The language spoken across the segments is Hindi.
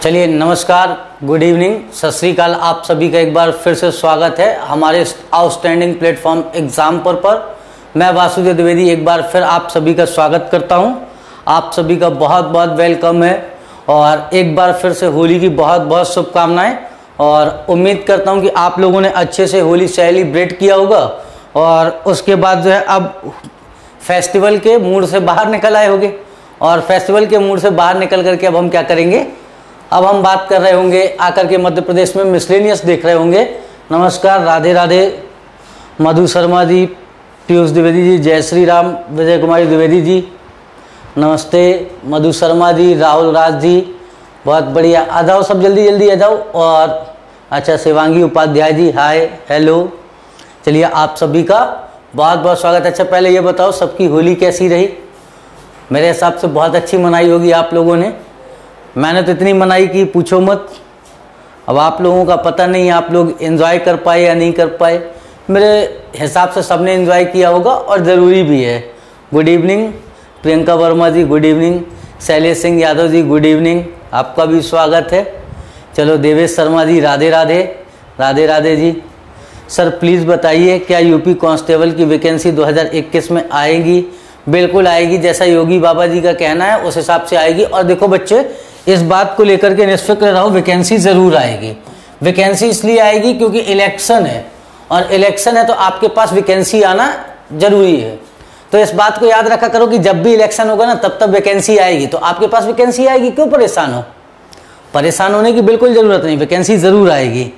चलिए नमस्कार, गुड इवनिंग, सत श्री अकाल। आप सभी का एक बार फिर से स्वागत है हमारे आउटस्टैंडिंग प्लेटफॉर्म एग्जाम पर। मैं वासुदेव द्विवेदी एक बार फिर आप सभी का स्वागत करता हूं। आप सभी का बहुत बहुत वेलकम है और एक बार फिर से होली की बहुत बहुत शुभकामनाएं। और उम्मीद करता हूं कि आप लोगों ने अच्छे से होली सेलिब्रेट किया होगा और उसके बाद जो है अब फेस्टिवल के मूड से बाहर निकल आए होंगे। और फेस्टिवल के मूड से बाहर निकल करके अब हम क्या करेंगे, अब हम बात कर रहे होंगे आकर के मध्य प्रदेश में मिसलेनियस देख रहे होंगे। नमस्कार, राधे राधे, मधु शर्मा जी, पीयूष द्विवेदी जी, जय श्री राम, विजय कुमारी द्विवेदी जी, नमस्ते, मधु शर्मा जी, राहुल राज जी, बहुत बढ़िया। आ जाओ सब, जल्दी जल्दी आ जाओ। और अच्छा, शिवांगी उपाध्याय जी, हाय, हेलो। चलिए आप सभी का बहुत बहुत स्वागत। अच्छा, पहले ये बताओ सबकी होली कैसी रही? मेरे हिसाब से बहुत अच्छी मनाई होगी आप लोगों ने। मैंने तो इतनी मनाई कि पूछो मत। अब आप लोगों का पता नहीं आप लोग एंजॉय कर पाए या नहीं कर पाए। मेरे हिसाब से सबने एंजॉय किया होगा और ज़रूरी भी है। Good evening Priyanka Verma ji, good evening. Shailesh Singh Yadav ji, good evening, आपका भी स्वागत है। चलो देवेश शर्मा जी, राधे राधे, राधे राधे जी। सर प्लीज़ बताइए क्या यूपी कांस्टेबल की वैकेंसी 2021 में आएगी? बिल्कुल आएगी, जैसा योगी बाबा जी का कहना है उस हिसाब से आएगी। और देखो बच्चे, इस बात को लेकर के निश्चित रहो, वैकेंसी ज़रूर आएगी। वैकेंसी इसलिए आएगी क्योंकि इलेक्शन है और इलेक्शन है तो आपके पास वैकेंसी आना जरूरी है। तो इस बात को याद रखा करो कि जब भी इलेक्शन होगा ना तब तब वैकेंसी आएगी, तो आपके पास वैकेंसी आएगी। क्यों परेशान हो? परेशान होने की बिल्कुल ज़रूरत नहीं, वैकेंसी ज़रूर आएगी।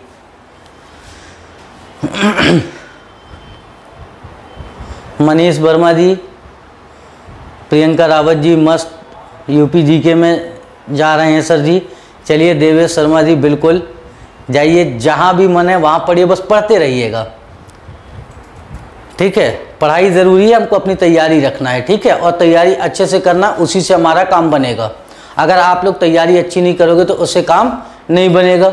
मनीष वर्मा जी, प्रियंका रावत जी, मस्त यूपी जीके में जा रहे हैं सर जी। चलिए देवेश शर्मा जी, बिल्कुल जाइए, जहाँ भी मन है वहाँ पढ़िए, बस पढ़ते रहिएगा, ठीक है। पढ़ाई ज़रूरी है, हमको अपनी तैयारी रखना है, ठीक है। और तैयारी अच्छे से करना, उसी से हमारा काम बनेगा। अगर आप लोग तैयारी अच्छी नहीं करोगे तो उससे काम नहीं बनेगा।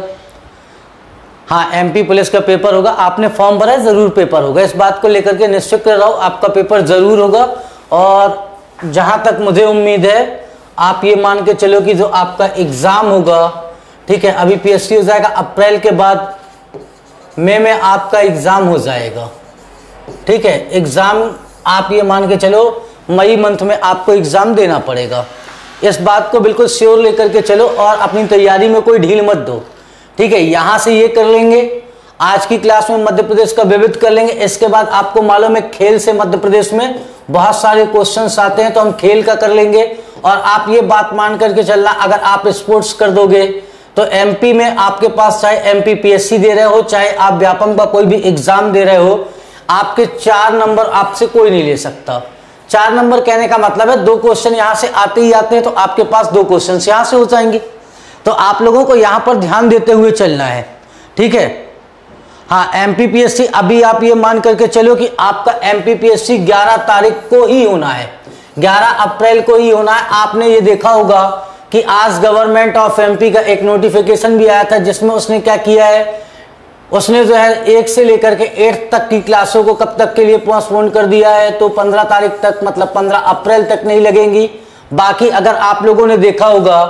हाँ, एमपी पुलिस का पेपर होगा, आपने फॉर्म भरा है, ज़रूर पेपर होगा। इस बात को लेकर के निश्चित रहो, आपका पेपर ज़रूर होगा। और जहाँ तक मुझे उम्मीद है, आप ये मान के चलो कि जो आपका एग्ज़ाम होगा, ठीक है, अभी पीएससी हो जाएगा, अप्रैल के बाद मई में आपका एग्ज़ाम हो जाएगा, ठीक है। एग्ज़ाम आप ये मान के चलो मई मंथ में आपको एग्ज़ाम देना पड़ेगा। इस बात को बिल्कुल श्योर लेकर के चलो और अपनी तैयारी में कोई ढील मत दो, ठीक है। यहाँ से ये कर लेंगे, आज की क्लास में मध्य प्रदेश का विविध कर लेंगे। इसके बाद आपको मालूम है खेल से मध्य प्रदेश में बहुत सारे क्वेश्चंस आते हैं, तो हम खेल का कर लेंगे। और आप ये बात मान करके चलना, अगर आप स्पोर्ट्स कर दोगे तो एमपी में आपके पास, चाहे एमपी पीएससी दे रहे हो, चाहे आप व्यापम का कोई भी एग्जाम दे रहे हो, आपके 4 नंबर आपसे कोई नहीं ले सकता। 4 नंबर कहने का मतलब है 2 क्वेश्चन यहां से आते ही आते हैं, तो आपके पास 2 क्वेश्चन यहां से हो जाएंगे। तो आप लोगों को यहां पर ध्यान देते हुए चलना है, ठीक है। हाँ, एमपीपीएससी अभी आप ये मान करके चलो कि आपका एमपीपीएससी 11 तारीख को ही होना है, 11 अप्रैल को ही होना है। आपने ये देखा होगा कि आज गवर्नमेंट ऑफ एमपी का एक नोटिफिकेशन भी आया था, जिसमें उसने क्या किया है, उसने जो है 1 से लेकर के 8 तक की क्लासों को कब तक के लिए पोस्टपोन कर दिया है, तो 15 तारीख तक, मतलब 15 अप्रैल तक नहीं लगेंगी। बाकी अगर आप लोगों ने देखा होगा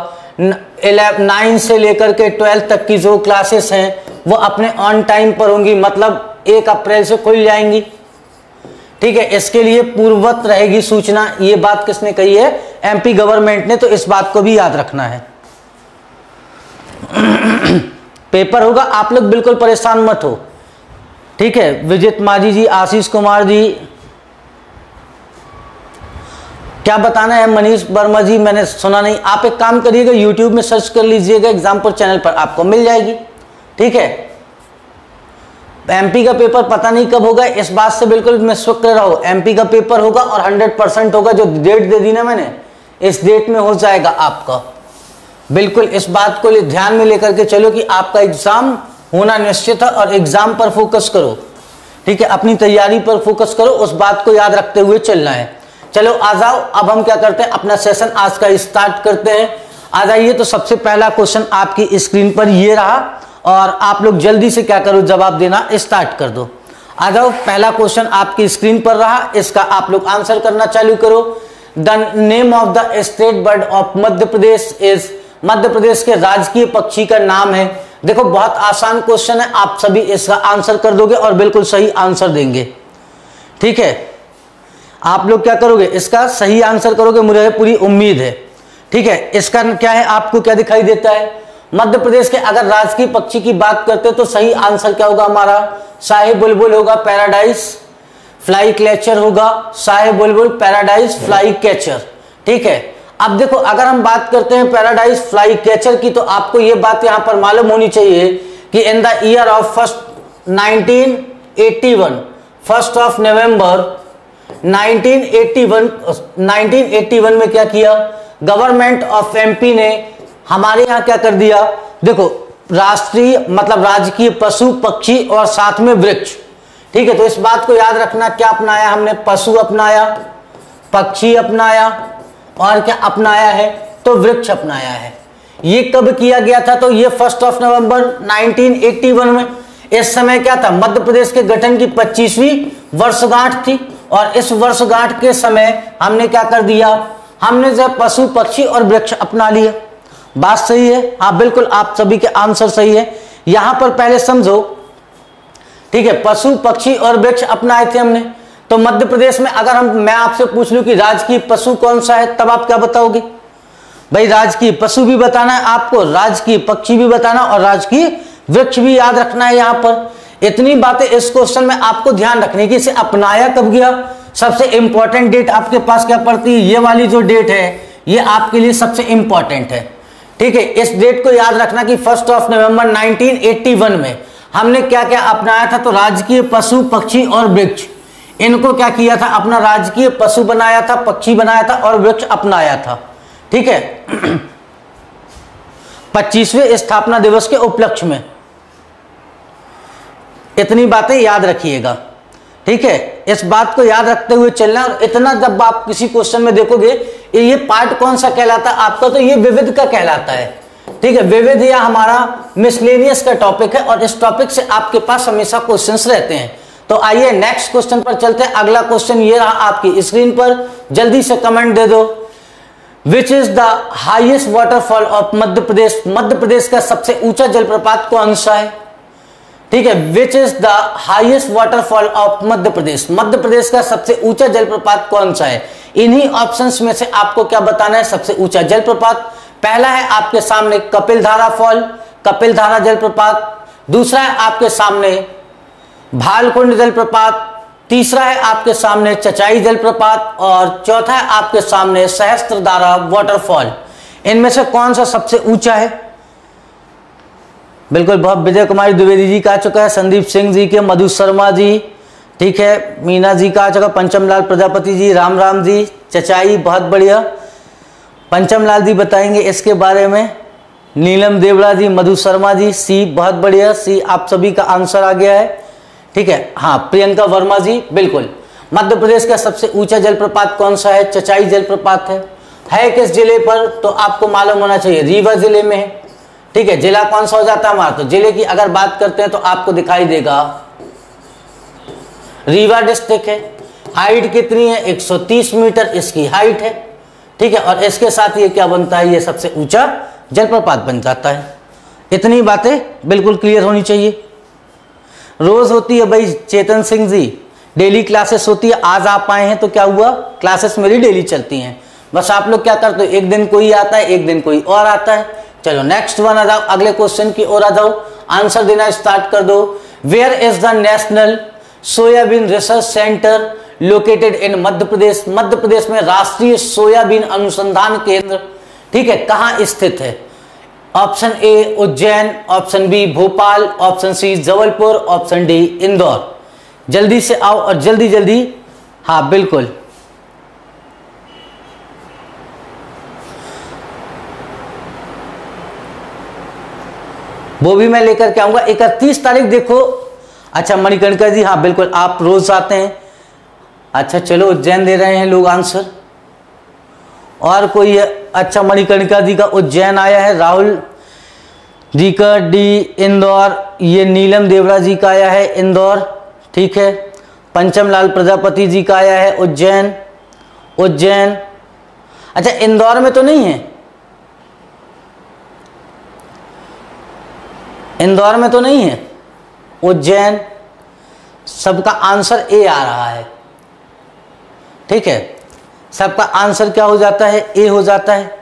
9 से लेकर के 12 तक की जो क्लासेस हैं वो अपने ऑन टाइम पर होंगी, मतलब 1 अप्रैल से खुल जाएंगी, ठीक है। इसके लिए पूर्ववत रहेगी सूचना। ये बात किसने कही है? एमपी गवर्नमेंट ने। तो इस बात को भी याद रखना है। पेपर होगा, आप लोग बिल्कुल परेशान मत हो, ठीक है। विजित माझी जी, आशीष कुमार जी, क्या बताना है? मनीष वर्मा जी, मैंने सुना नहीं। आप एक काम करिएगा, यूट्यूब में सर्च कर लीजिएगा, एग्जाम्पल चैनल पर आपको मिल जाएगी, ठीक है। एमपी का पेपर पता नहीं कब होगा, इस बात से बिल्कुल निश्चित रहो। एमपी का पेपर होगा और 100% होगा। जो डेट दे दी ना मैंने, इस डेट में हो जाएगा आपका। बिल्कुल इस बात को ध्यान में लेकर के चलो कि आपका एग्जाम होना निश्चित है और एग्जाम पर फोकस करो, ठीक है। अपनी तैयारी पर फोकस करो, उस बात को याद रखते हुए चलना है। चलो आ जाओ, अब हम क्या करते हैं, अपना सेशन आज का स्टार्ट करते हैं। आ जाइए। तो सबसे पहला क्वेश्चन आपकी स्क्रीन पर ये रहा और आप लोग जल्दी से क्या करो, जवाब देना स्टार्ट कर दो। आ जाओ, पहला क्वेश्चन आपकी स्क्रीन पर रहा, इसका आप लोग आंसर करना चालू करो। The name of the state bird of Madhya Pradesh is Madhya Pradesh के राजकीय पक्षी का नाम है? देखो बहुत आसान क्वेश्चन है, आप सभी इसका आंसर कर दोगे और बिल्कुल सही आंसर देंगे। ठीक है, आप लोग क्या करोगे, इसका सही आंसर करोगे, मुझे पूरी उम्मीद है। ठीक है, इसका क्या है, आपको क्या दिखाई देता है? मध्य प्रदेश के अगर राजकीय पक्षी की बात करते हैं तो सही आंसर क्या होगा हमारा? शाही बुलबुल होगा, पैराडाइज फ्लाई कैचर होगा, शाही बुलबुल पैराडाइज फ्लाई कैचर। ठीक है, अब देखो अगर हम बात करते हैं पैराडाइज फ्लाई कैचर की, तो आपको यह बात यहां पर मालूम होनी चाहिए कि इन द ईयर ऑफ 1981, 1 नवंबर 1981 में क्या किया, गवर्नमेंट ऑफ एमपी ने हमारे यहां क्या कर दिया, देखो राष्ट्रीय मतलब राजकीय पशु पक्षी और साथ में वृक्ष। ठीक है, तो इस बात को याद रखना, क्या अपनाया हमने? पशु अपनाया, पक्षी अपनाया और क्या अपनाया है? तो वृक्ष अपनाया है। ये कब किया गया था? तो ये 1 नवंबर 1981 में। इस समय क्या था, मध्य प्रदेश के गठन की 25वीं वर्षगांठ थी और इस वर्षगांठ के समय हमने क्या कर दिया, हमने जो पशु पक्षी और वृक्ष अपना लिया। बात सही है? हाँ बिल्कुल, आप सभी के आंसर सही है। यहां पर पहले समझो, ठीक है, पशु पक्षी और वृक्ष अपनाए थे हमने। तो मध्य प्रदेश में अगर मैं आपसे पूछ लूं कि राजकीय पशु कौन सा है, तब आप क्या बताओगे? भाई राजकीय पशु भी बताना है आपको, राजकीय पक्षी भी बताना और राजकीय वृक्ष भी याद रखना है। यहां पर इतनी बातें इस क्वेश्चन में आपको ध्यान रखने की, इसे अपनाया कब गया, सबसे इंपॉर्टेंट डेट आपके पास क्या पड़ती है, ये वाली जो डेट है ये आपके लिए सबसे इंपॉर्टेंट है। ठीक है, इस डेट को याद रखना कि 1 नवंबर 1981 में हमने क्या क्या अपनाया था, तो राजकीय पशु पक्षी और वृक्ष, इनको क्या किया था, अपना राजकीय पशु बनाया था, पक्षी बनाया था और वृक्ष अपनाया था। ठीक है, 25वें स्थापना दिवस के उपलक्ष्य में। इतनी बातें याद रखिएगा। ठीक है, इस बात को याद रखते हुए चलना। और इतना जब आप किसी क्वेश्चन में देखोगे, ये पार्ट कौन सा कहलाता है आपका, तो ये विविध का कहलाता है। ठीक है, विविध या हमारा मिसलेनियस का टॉपिक है और इस टॉपिक से आपके पास हमेशा क्वेश्चंस रहते हैं। तो आइए नेक्स्ट क्वेश्चन पर चलते हैं। अगला क्वेश्चन ये रहा आपकी स्क्रीन पर, जल्दी से कमेंट दे दो। Which is the highest waterfall of Madhya Pradesh? Madhya Pradesh का सबसे ऊंचा जलप्रपात कौन सा है? ठीक है, which is the highest waterfall of Madhya Pradesh? Madhya Pradesh का सबसे ऊंचा जलप्रपात कौन सा है? इन्हीं ऑप्शंस में से आपको क्या बताना है सबसे ऊंचा जलप्रपात। पहला है आपके सामने कपिलधारा फॉल, कपिलधारा जलप्रपात। दूसरा है आपके सामने भालकुंड जलप्रपात। तीसरा है आपके सामने चचाई जलप्रपात और चौथा है आपके सामने सहस्त्रधारा वाटरफॉल। इनमें से कौन सा सबसे ऊंचा है? बिल्कुल, बहुत विजय कुमारी द्विवेदी जी का आ चुका है, संदीप सिंह जी के, मधु शर्मा जी, ठीक है, मीना जी का आ चुका, पंचम लाल प्रजापति जी, राम राम जी, चचाई, बहुत बढ़िया। पंचम लाल जी बताएंगे इसके बारे में, नीलम देवड़ा जी, मधु शर्मा जी, सी, बहुत बढ़िया, सी आप सभी का आंसर आ गया है। ठीक है, हाँ प्रियंका वर्मा जी, बिल्कुल। मध्य प्रदेश का सबसे ऊंचा जलप्रपात कौन सा है? चचाई जलप्रपात है किस जिले पर? तो आपको मालूम होना चाहिए, रीवा जिले में है। ठीक है, जिला कौन सा हो जाता है हमारा? तो जिले की अगर बात करते हैं तो आपको दिखाई देगा रीवा डिस्ट्रिक्ट है। हाइट कितनी है? 130 मीटर इसकी हाइट है। ठीक है, और इसके साथ ये क्या बनता है, ये सबसे ऊंचा जलप्रपात बन जाता है। इतनी बातें बिल्कुल क्लियर होनी चाहिए। रोज होती है भाई चेतन सिंह जी, डेली क्लासेस होती है। आज आप आए हैं तो क्या हुआ, क्लासेस मेरी डेली चलती हैं। बस आप लोग क्या करते हो, एक दिन कोई आता है, एक दिन कोई और आता है। चलो नेक्स्ट वन आ जाओ, अगले क्वेश्चन की ओर आ जाओ, आंसर देना स्टार्ट कर दो। Where is the national soybean research centre located in Madhya Pradesh? Madhya Pradesh में राष्ट्रीय सोयाबीन अनुसंधान केंद्र, ठीक है, कहां स्थित है? Option A Ujjain, option B Bhopal, option C Jabalpur, option D Indore. जल्दी से आओ और जल्दी जल्दी, हाँ बिल्कुल। वो भी मैं लेकर के आऊंगा। 31 तारीख देखो। अच्छा मणिकर्णिका जी, हाँ बिल्कुल, आप रोज आते हैं। अच्छा चलो, उज्जैन दे रहे हैं लोग आंसर। और कोई है? अच्छा मणिकर्णिका जी का उज्जैन आया है, राहुल जी का डी इंदौर, ये नीलम देवड़ा जी का आया है इंदौर, ठीक है। पंचम लाल प्रजापति जी का आया है उज्जैन, उज्जैन। अच्छा इंदौर में तो नहीं है, इंदौर में तो नहीं है, उज्जैन, सबका आंसर ए आ रहा है। ठीक है, सबका आंसर क्या हो जाता है, ए हो जाता है।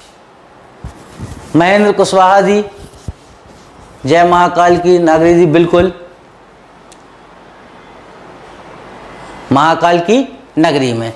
महेंद्र कुशवाहा जी, जय महाकाल की नागरी जी, बिल्कुल महाकाल की नगरी में।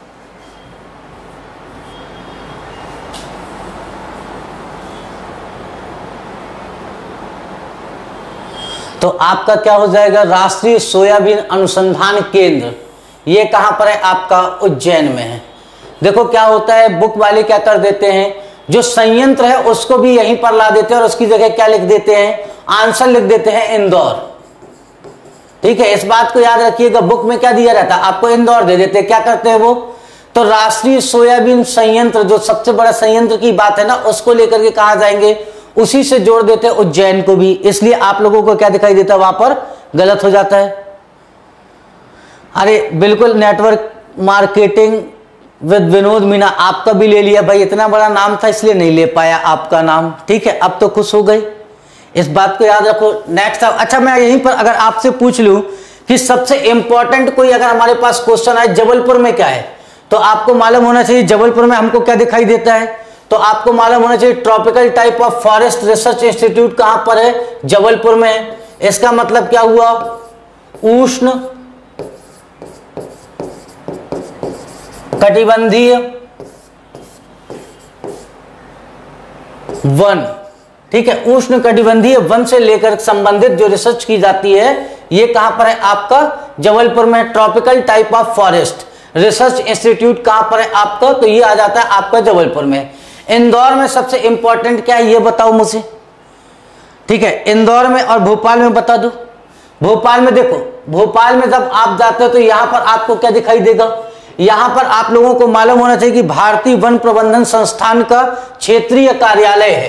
तो आपका क्या हो जाएगा, राष्ट्रीय सोयाबीन अनुसंधान केंद्र, ये कहां पर है आपका, उज्जैन में है। देखो क्या होता है, बुक वाले क्या कर देते हैं, जो संयंत्र है उसको भी यहीं पर ला देते हैं और उसकी जगह क्या लिख देते हैं, आंसर लिख देते हैं इंदौर। ठीक है, इस बात को याद रखिएगा, बुक में क्या दिया रहता है आपको, इंदौर दे देते हैं। क्या करते हैं वो, तो राष्ट्रीय सोयाबीन संयंत्र, जो सबसे बड़ा संयंत्र की बात है ना, उसको लेकर के कहा जाएंगे, उसी से जोड़ देते हैं उज्जैन को भी। इसलिए आप लोगों को क्या दिखाई देता है, वहां पर गलत हो जाता है। अरे बिल्कुल, network marketing with Vinod Meena, आपका भी ले लिया भाई, इतना बड़ा नाम था इसलिए नहीं ले पाया आपका नाम। ठीक है, अब तो खुश हो गए, इस बात को याद रखो। नेक्स्ट, अच्छा मैं यहीं पर अगर आपसे पूछ लूं कि सबसे इंपॉर्टेंट कोई अगर हमारे पास क्वेश्चन आए, जबलपुर में क्या है, तो आपको मालूम होना चाहिए जबलपुर में हमको क्या दिखाई देता है, तो आपको मालूम होना चाहिए tropical type of forest research institute कहां पर है, जबलपुर में। इसका मतलब क्या हुआ, उष्ण कटिबंधीय वन। ठीक है, उष्ण कटिबंधीय वन से लेकर संबंधित जो रिसर्च की जाती है, ये कहां पर है आपका, जबलपुर में। Tropical type of forest research institute कहां पर है आपका, तो ये आ जाता है आपका जबलपुर में। इंदौर में सबसे इंपॉर्टेंट क्या है ये बताओ मुझे। ठीक है, इंदौर में और भोपाल में बता दो। भोपाल में देखो, भोपाल में जब आप जाते हो तो यहां पर आपको क्या दिखाई देगा, यहां पर आप लोगों को मालूम होना चाहिए कि भारतीय वन प्रबंधन संस्थान का क्षेत्रीय कार्यालय है।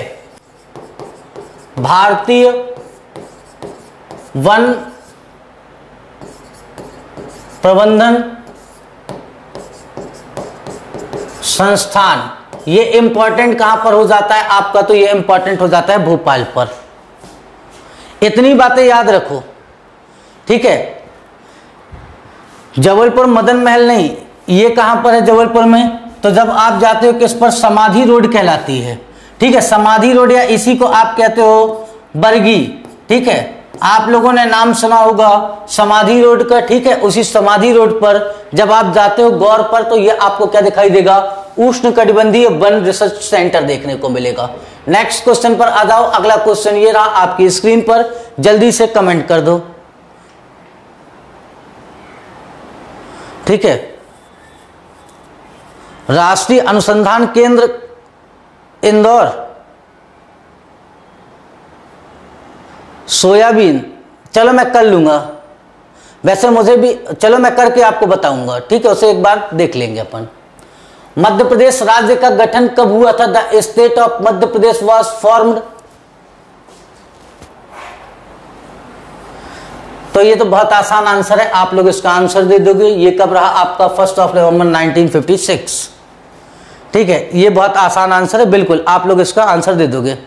भारतीय वन प्रबंधन संस्थान, ये इंपॉर्टेंट कहां पर हो जाता है आपका, तो ये इंपॉर्टेंट हो जाता है भोपाल पर। इतनी बातें याद रखो। ठीक है, जबलपुर मदन महल नहीं, ये कहां पर है जबलपुर में, तो जब आप जाते हो किस पर, समाधि रोड कहलाती है। ठीक है, समाधि रोड, या इसी को आप कहते हो बरगी। ठीक है, आप लोगों ने नाम सुना होगा समाधि रोड का। ठीक है, उसी समाधि रोड पर जब आप जाते हो गौर पर, तो ये आपको क्या दिखाई देगा, उष्ण कटिबंधीय वन रिसर्च सेंटर देखने को मिलेगा। नेक्स्ट क्वेश्चन पर आ जाओ। अगला क्वेश्चन ये रहा आपकी स्क्रीन पर, जल्दी से कमेंट कर दो। ठीक है, राष्ट्रीय अनुसंधान केंद्र इंदौर, सोयाबीन, चलो मैं कर लूंगा, वैसे मुझे भी, चलो मैं करके आपको बताऊंगा। ठीक है, उसे एक बार देख लेंगे अपन। मध्य प्रदेश राज्य का गठन कब हुआ था, the state of Madhya Pradesh was formed, तो ये तो बहुत आसान आंसर है, आप लोग इसका आंसर दे दोगे। ये कब रहा आपका, 1 नवंबर 1956। ठीक है, ये बहुत आसान आंसर है, बिल्कुल आप लोग इसका आंसर दे दोगे।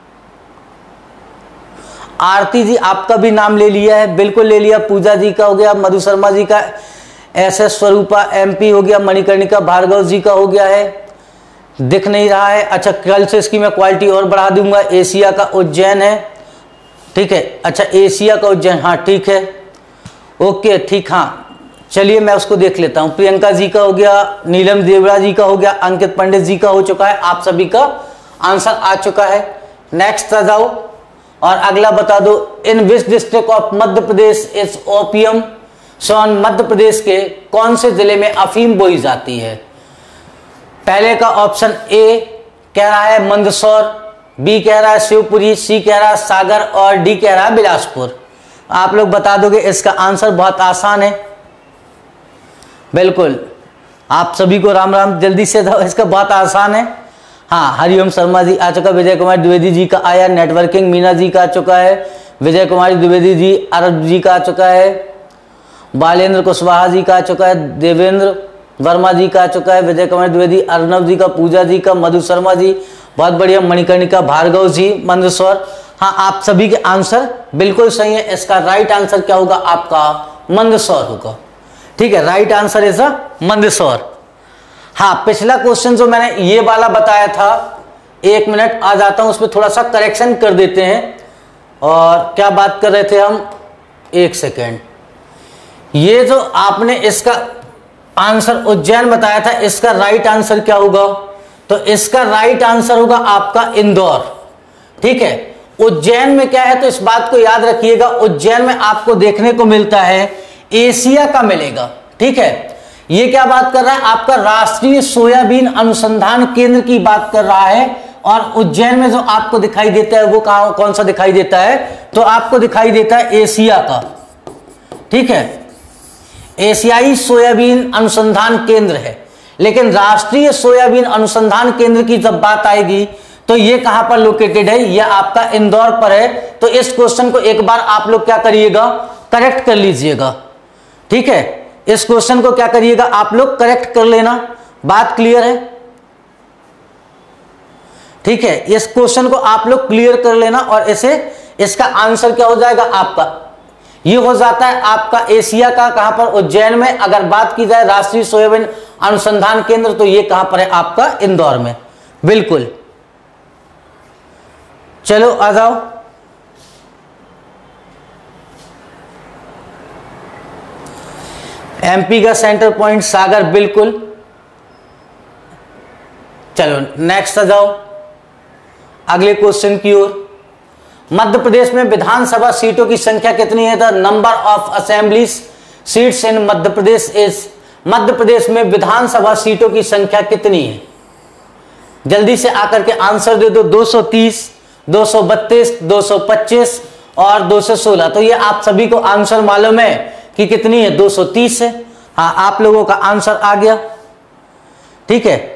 आरती जी आपका भी नाम ले लिया है, बिल्कुल ले लिया। पूजा जी का हो गया, मधु शर्मा जी का, एसएस स्वरूपा एमपी हो गया, मणिकर्णिका भार्गव जी का हो गया है, दिख नहीं रहा है। अच्छा, कल से इसकी मैं क्वालिटी और बढ़ा दूंगा। एशिया का उज्जैन है। ठीक है, अच्छा एशिया का उज्जैन, हाँ ठीक है, ओके ठीक, हाँ चलिए मैं उसको देख लेता हूँ। प्रियंका जी का हो गया, नीलम देवड़ा जी का हो गया, अंकित पंडित जी का हो चुका है, आप सभी का आंसर आ चुका है। नेक्स्ट आ जाओ और अगला बता दो। In which district of Madhya Pradesh is opium zone, Madhya Pradesh के कौन से जिले में अफीम बोई जाती है। पहले का ऑप्शन ए कह रहा है मंदसौर, बी कह रहा है शिवपुरी, सी कह रहा है सागर और डी कह रहा है बिलासपुर। आप लोग बता दोगे, इसका आंसर बहुत आसान है, बिल्कुल आप सभी को राम राम, जल्दी से दो, इसका बहुत आसान है। हाँ, हरिओम शर्मा जी आ चुका, विजय कुमार द्विवेदी जी का आया, नेटवर्किंग मीना जी का आ चुका है, विजय कुमार द्विवेदी जी, अरब जी का आ चुका है, बालेंद्र कुशवाहा जी का आ चुका है, देवेंद्र वर्मा जी का आ चुका है, विजय कुमार द्विवेदी, अर्नब जी का, पूजा जी का, मधु शर्मा जी, बहुत बढ़िया, मणिकर्णिका भार्गव जी मंदसौर, हाँ, आप सभी के आंसर बिल्कुल सही है। इसका राइट आंसर क्या होगा? आपका मंदसौर होगा। ठीक है, right answer is uh Mandsaur. हाँ, पिछला क्वेश्चन जो मैंने ये वाला बताया था, 1 मिनट आ जाता हूं, उसमें थोड़ा सा करेक्शन कर देते हैं। और क्या बात कर रहे थे हम? 1 सेकेंड। ये जो आपने इसका आंसर उज्जैन बताया था, इसका राइट आंसर क्या होगा? तो इसका राइट आंसर होगा आपका इंदौर। ठीक है, उज्जैन में क्या है, तो इस बात को याद रखिएगा, उज्जैन में आपको देखने को मिलता है एशिया का मिलेगा। ठीक है, ये क्या बात कर रहा है? आपका राष्ट्रीय सोयाबीन अनुसंधान केंद्र की बात कर रहा है। और उज्जैन में जो आपको दिखाई देता है वो कौन सा दिखाई देता है? तो आपको दिखाई देता है एशिया का। ठीक है, एशियाई सोयाबीन अनुसंधान केंद्र है। लेकिन राष्ट्रीय सोयाबीन अनुसंधान केंद्र की जब बात आएगी तो ये कहां पर लोकेटेड है? ये आपका इंदौर पर है। तो इस क्वेश्चन को एक बार आप लोग क्या करिएगा? करेक्ट कर लीजिएगा। ठीक है, इस क्वेश्चन को क्या करिएगा? आप लोग करेक्ट कर लेना। बात क्लियर है? ठीक है, इस क्वेश्चन को आप लोग क्लियर कर लेना। और इसे इसका आंसर क्या हो जाएगा आपका? ये हो जाता है आपका एशिया का। कहां पर? उज्जैन में। अगर बात की जाए राष्ट्रीय सोयाबीन अनुसंधान केंद्र, तो ये कहां पर है? आपका इंदौर में। बिल्कुल। चलो आ जाओ। एमपी का सेंटर पॉइंट सागर, बिल्कुल। चलो नेक्स्ट आ जाओ अगले क्वेश्चन की ओर। मध्य प्रदेश में विधानसभा सीटों की संख्या कितनी है? The number of assembly seats in Madhya Pradesh is. Madhya Pradesh में विधानसभा सीटों की संख्या कितनी है? जल्दी से आकर के आंसर दे दो। 230, 232, 225 और 216। तो ये आप सभी को आंसर मालूम है कि कितनी है? 230 है। हाँ, आप लोगों का आंसर आ गया। ठीक है,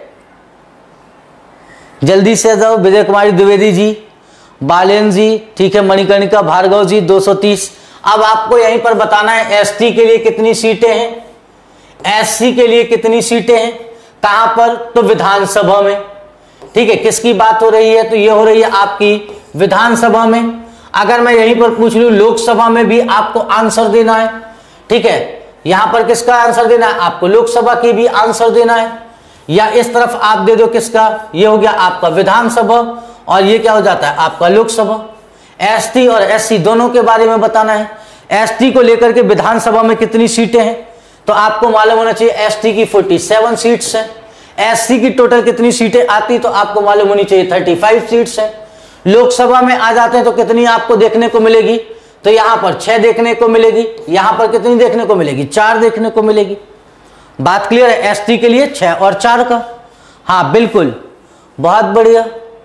जल्दी से जाओ। विजय कुमारी द्विवेदी जी, बालेन जी, ठीक है, मणिकर्णिका भार्गव जी, 230। अब आपको यहीं पर बताना है एसटी के लिए कितनी सीटें हैं, एससी के लिए कितनी सीटें हैं। कहां पर? तो विधानसभा में। ठीक है, किसकी बात हो रही है? तो ये हो रही है आपकी विधानसभा में। अगर मैं यहीं पर पूछ लूं लोकसभा में भी आपको आंसर देना है। ठीक है, यहां पर किसका आंसर देना है? आपको लोकसभा की भी आंसर देना है। या इस तरफ आप दे दो किसका? ये हो गया आपका विधानसभा और ये क्या हो जाता है? आपका लोकसभा। एसटी और एससी दोनों के बारे में बताना है। एसटी को लेकर के विधानसभा में कितनी सीटें हैं? तो आपको मालूम होना चाहिए एसटी की 47 सीट्स हैं। एससी की टोटल कितनी सीटें आती? तो आपको मालूम होनी चाहिए 35 सीट्स हैं। लोकसभा में आ जाते हैं तो कितनी आपको देखने को मिलेगी? तो यहां पर 6 देखने को मिलेगी। यहां पर कितनी देखने को मिलेगी? 4 देखने को मिलेगी। बात क्लियर है? एसटी के लिए 6 और 4 का। हाँ बिल्कुल, बहुत बढ़िया,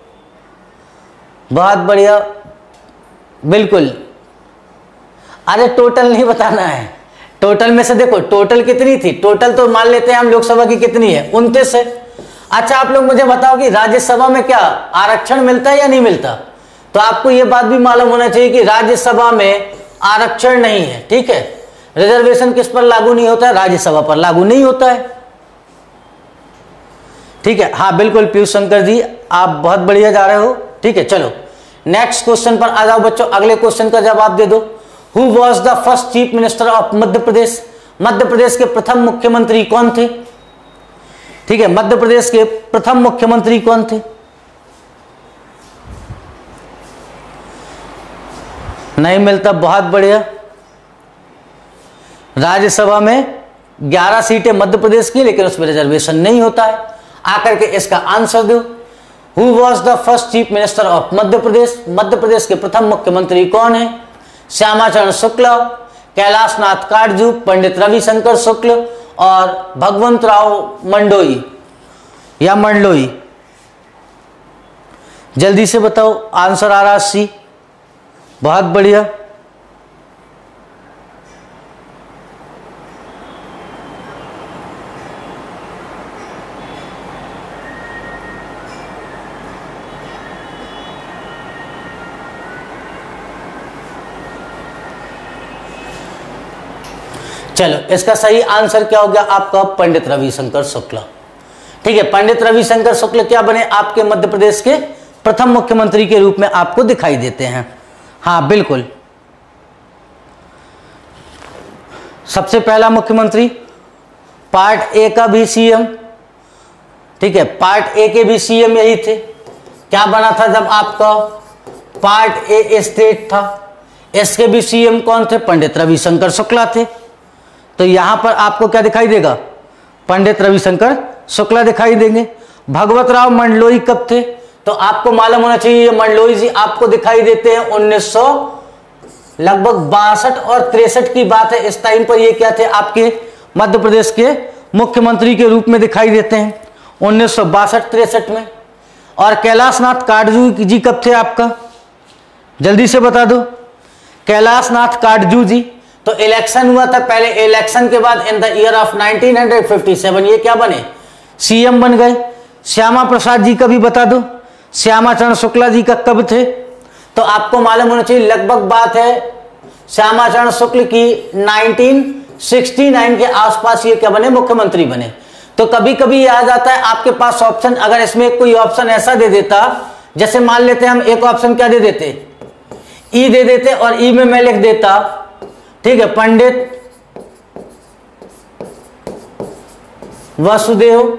बहुत बढ़िया, बिल्कुल। अरे टोटल नहीं बताना है। टोटल में से देखो टोटल कितनी थी? टोटल तो मान लेते हैं हम लोकसभा की कितनी है? 29 है। अच्छा आप लोग मुझे बताओ कि राज्यसभा में क्या आरक्षण मिलता है या नहीं मिलता? तो आपको यह बात भी मालूम होना चाहिए कि राज्यसभा में आरक्षण नहीं है। ठीक है, रिजर्वेशन किस पर लागू नहीं होता है? राज्यसभा पर लागू नहीं होता है। ठीक है, हाँ बिल्कुल पीयूष शंकर जी, आप बहुत बढ़िया जा रहे हो। ठीक है, चलो नेक्स्ट क्वेश्चन पर आ जाओ बच्चों। अगले क्वेश्चन का जवाब दे दो। Who was the first chief minister of Madhya Pradesh? Madhya Pradesh के प्रथम मुख्यमंत्री कौन थे? ठीक है, मध्य प्रदेश के प्रथम मुख्यमंत्री कौन थे? नहीं मिलता, बहुत बढ़िया। राज्यसभा में 11 सीटें मध्य प्रदेश की, लेकिन उसमें रिजर्वेशन नहीं होता है। आकर के इसका आंसर दो। Who was the first chief minister of Madhya Pradesh? Madhya Pradesh के प्रथम मुख्यमंत्री कौन है? श्यामाचरण शुक्ल, कैलाश नाथ काटजू, पंडित रविशंकर शुक्ल और भगवंत राव मंडोई या मंडलोई। जल्दी से बताओ, आंसर आ रहा सी। बहुत बढ़िया, चलो इसका सही आंसर क्या हो गया आपका? पंडित रविशंकर शुक्ल। ठीक है, पंडित रविशंकर शुक्ल क्या बने? आपके मध्य प्रदेश के प्रथम मुख्यमंत्री के रूप में आपको दिखाई देते हैं। हाँ बिल्कुल, सबसे पहला मुख्यमंत्री, पार्ट ए का भी सीएम, ठीक है, पार्ट ए के भी सीएम यही थे। क्या बना था जब आपका पार्ट ए स्टेट था, इसके भी सीएम कौन थे? पंडित रविशंकर शुक्ला थे। तो यहां पर आपको क्या दिखाई देगा? पंडित रविशंकर शुक्ला दिखाई देंगे। भगवत राव मंडलोई कब थे? तो आपको मालूम होना चाहिए, मंडलोई जी आपको दिखाई देते हैं 1900 लगभग 62 और 63 की बात है। इस टाइम पर ये क्या थे? आपके मध्य प्रदेश के मुख्यमंत्री के रूप में दिखाई देते हैं 1962-63 में। और कैलाशनाथ काटजू जी कब थे आपका? जल्दी से बता दो। कैलाशनाथ काटजू जी, तो इलेक्शन हुआ था पहले, इलेक्शन के बाद इन द ईयर ऑफ 1957 ये क्या बने? सीएम बन गए। श्यामा प्रसाद जी का भी बता दो। श्यामा चरण शुक्ला जी का कब थे? तो आपको मालूम होना चाहिए, लगभग बात है श्यामा चरण शुक्ल की 1969 के आसपास ये क्या बने? मुख्यमंत्री बने। तो कभी कभी ये आ जाता है आपके पास ऑप्शन, अगर इसमें कोई ऑप्शन ऐसा दे देता, जैसे मान लेते हैं हम एक ऑप्शन क्या दे देते? ई दे देते, और ई में मैं लिख देता, ठीक है, पंडित वसुदेव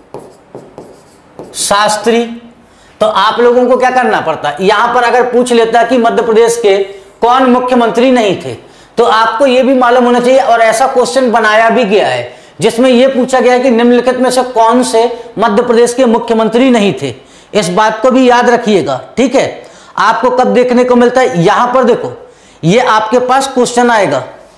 शास्त्री। तो आप लोगों को क्या करना पड़ता? यहां पर अगर पूछ लेता कि मध्य प्रदेश के कौन मुख्यमंत्री नहीं थे, तो आपको यह भी मालूम होना चाहिए, और ऐसा क्वेश्चन बनाया भी गया है जिसमें यह पूछा गया है कि निम्नलिखित में से कौन से मध्य प्रदेश के मुख्यमंत्री नहीं थे। इस बात को भी याद रखिएगा, ठीक है। आपको कब देखने को मिलता है? यहां पर देखो, यह आपके पास क्वेश्चन आएगा,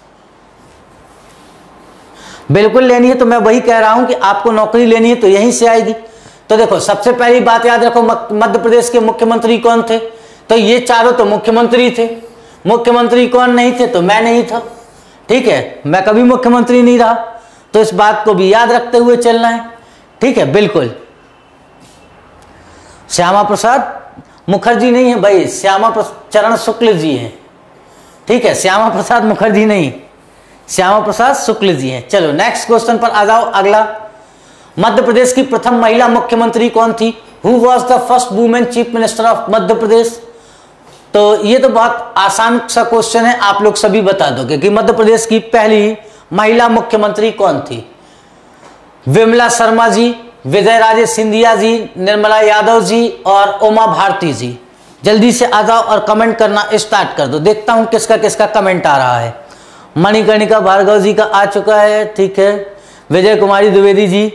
बिल्कुल लेनी है। तो मैं वही कह रहा हूं कि आपको नौकरी लेनी है तो यहीं से आएगी। तो देखो, सबसे पहली बात याद रखो, मध्य प्रदेश के मुख्यमंत्री कौन थे? तो ये चारों तो मुख्यमंत्री थे। मुख्यमंत्री कौन नहीं थे? तो मैं नहीं था, ठीक है, मैं कभी मुख्यमंत्री नहीं रहा। तो इस बात को भी याद रखते हुए चलना है, ठीक है, बिल्कुल। श्यामा प्रसाद मुखर्जी नहीं है भाई, श्यामा चरण शुक्ल जी हैं, ठीक है, श्यामा प्रसाद मुखर्जी नहीं, श्यामा प्रसाद शुक्ल जी हैं। चलो नेक्स्ट क्वेश्चन पर आ जाओ। अगला, मध्य प्रदेश की प्रथम महिला मुख्यमंत्री कौन थी? Who was the first women chief minister of Madhya Pradesh? तो ये तो बहुत आसान सा क्वेश्चन है, आप लोग सभी बता दोगे कि मध्य प्रदेश की पहली महिला मुख्यमंत्री कौन थी? विमला शर्मा जी, विजय राजे सिंधिया जी, निर्मला यादव जी और उमा भारती जी। जल्दी से आ जाओ और कमेंट करना स्टार्ट कर दो, देखता हूं किसका किसका कमेंट आ रहा है। मणिकर्णिका भार्गव जी का आ चुका है, ठीक है, विजय कुमारी द्विवेदी जी,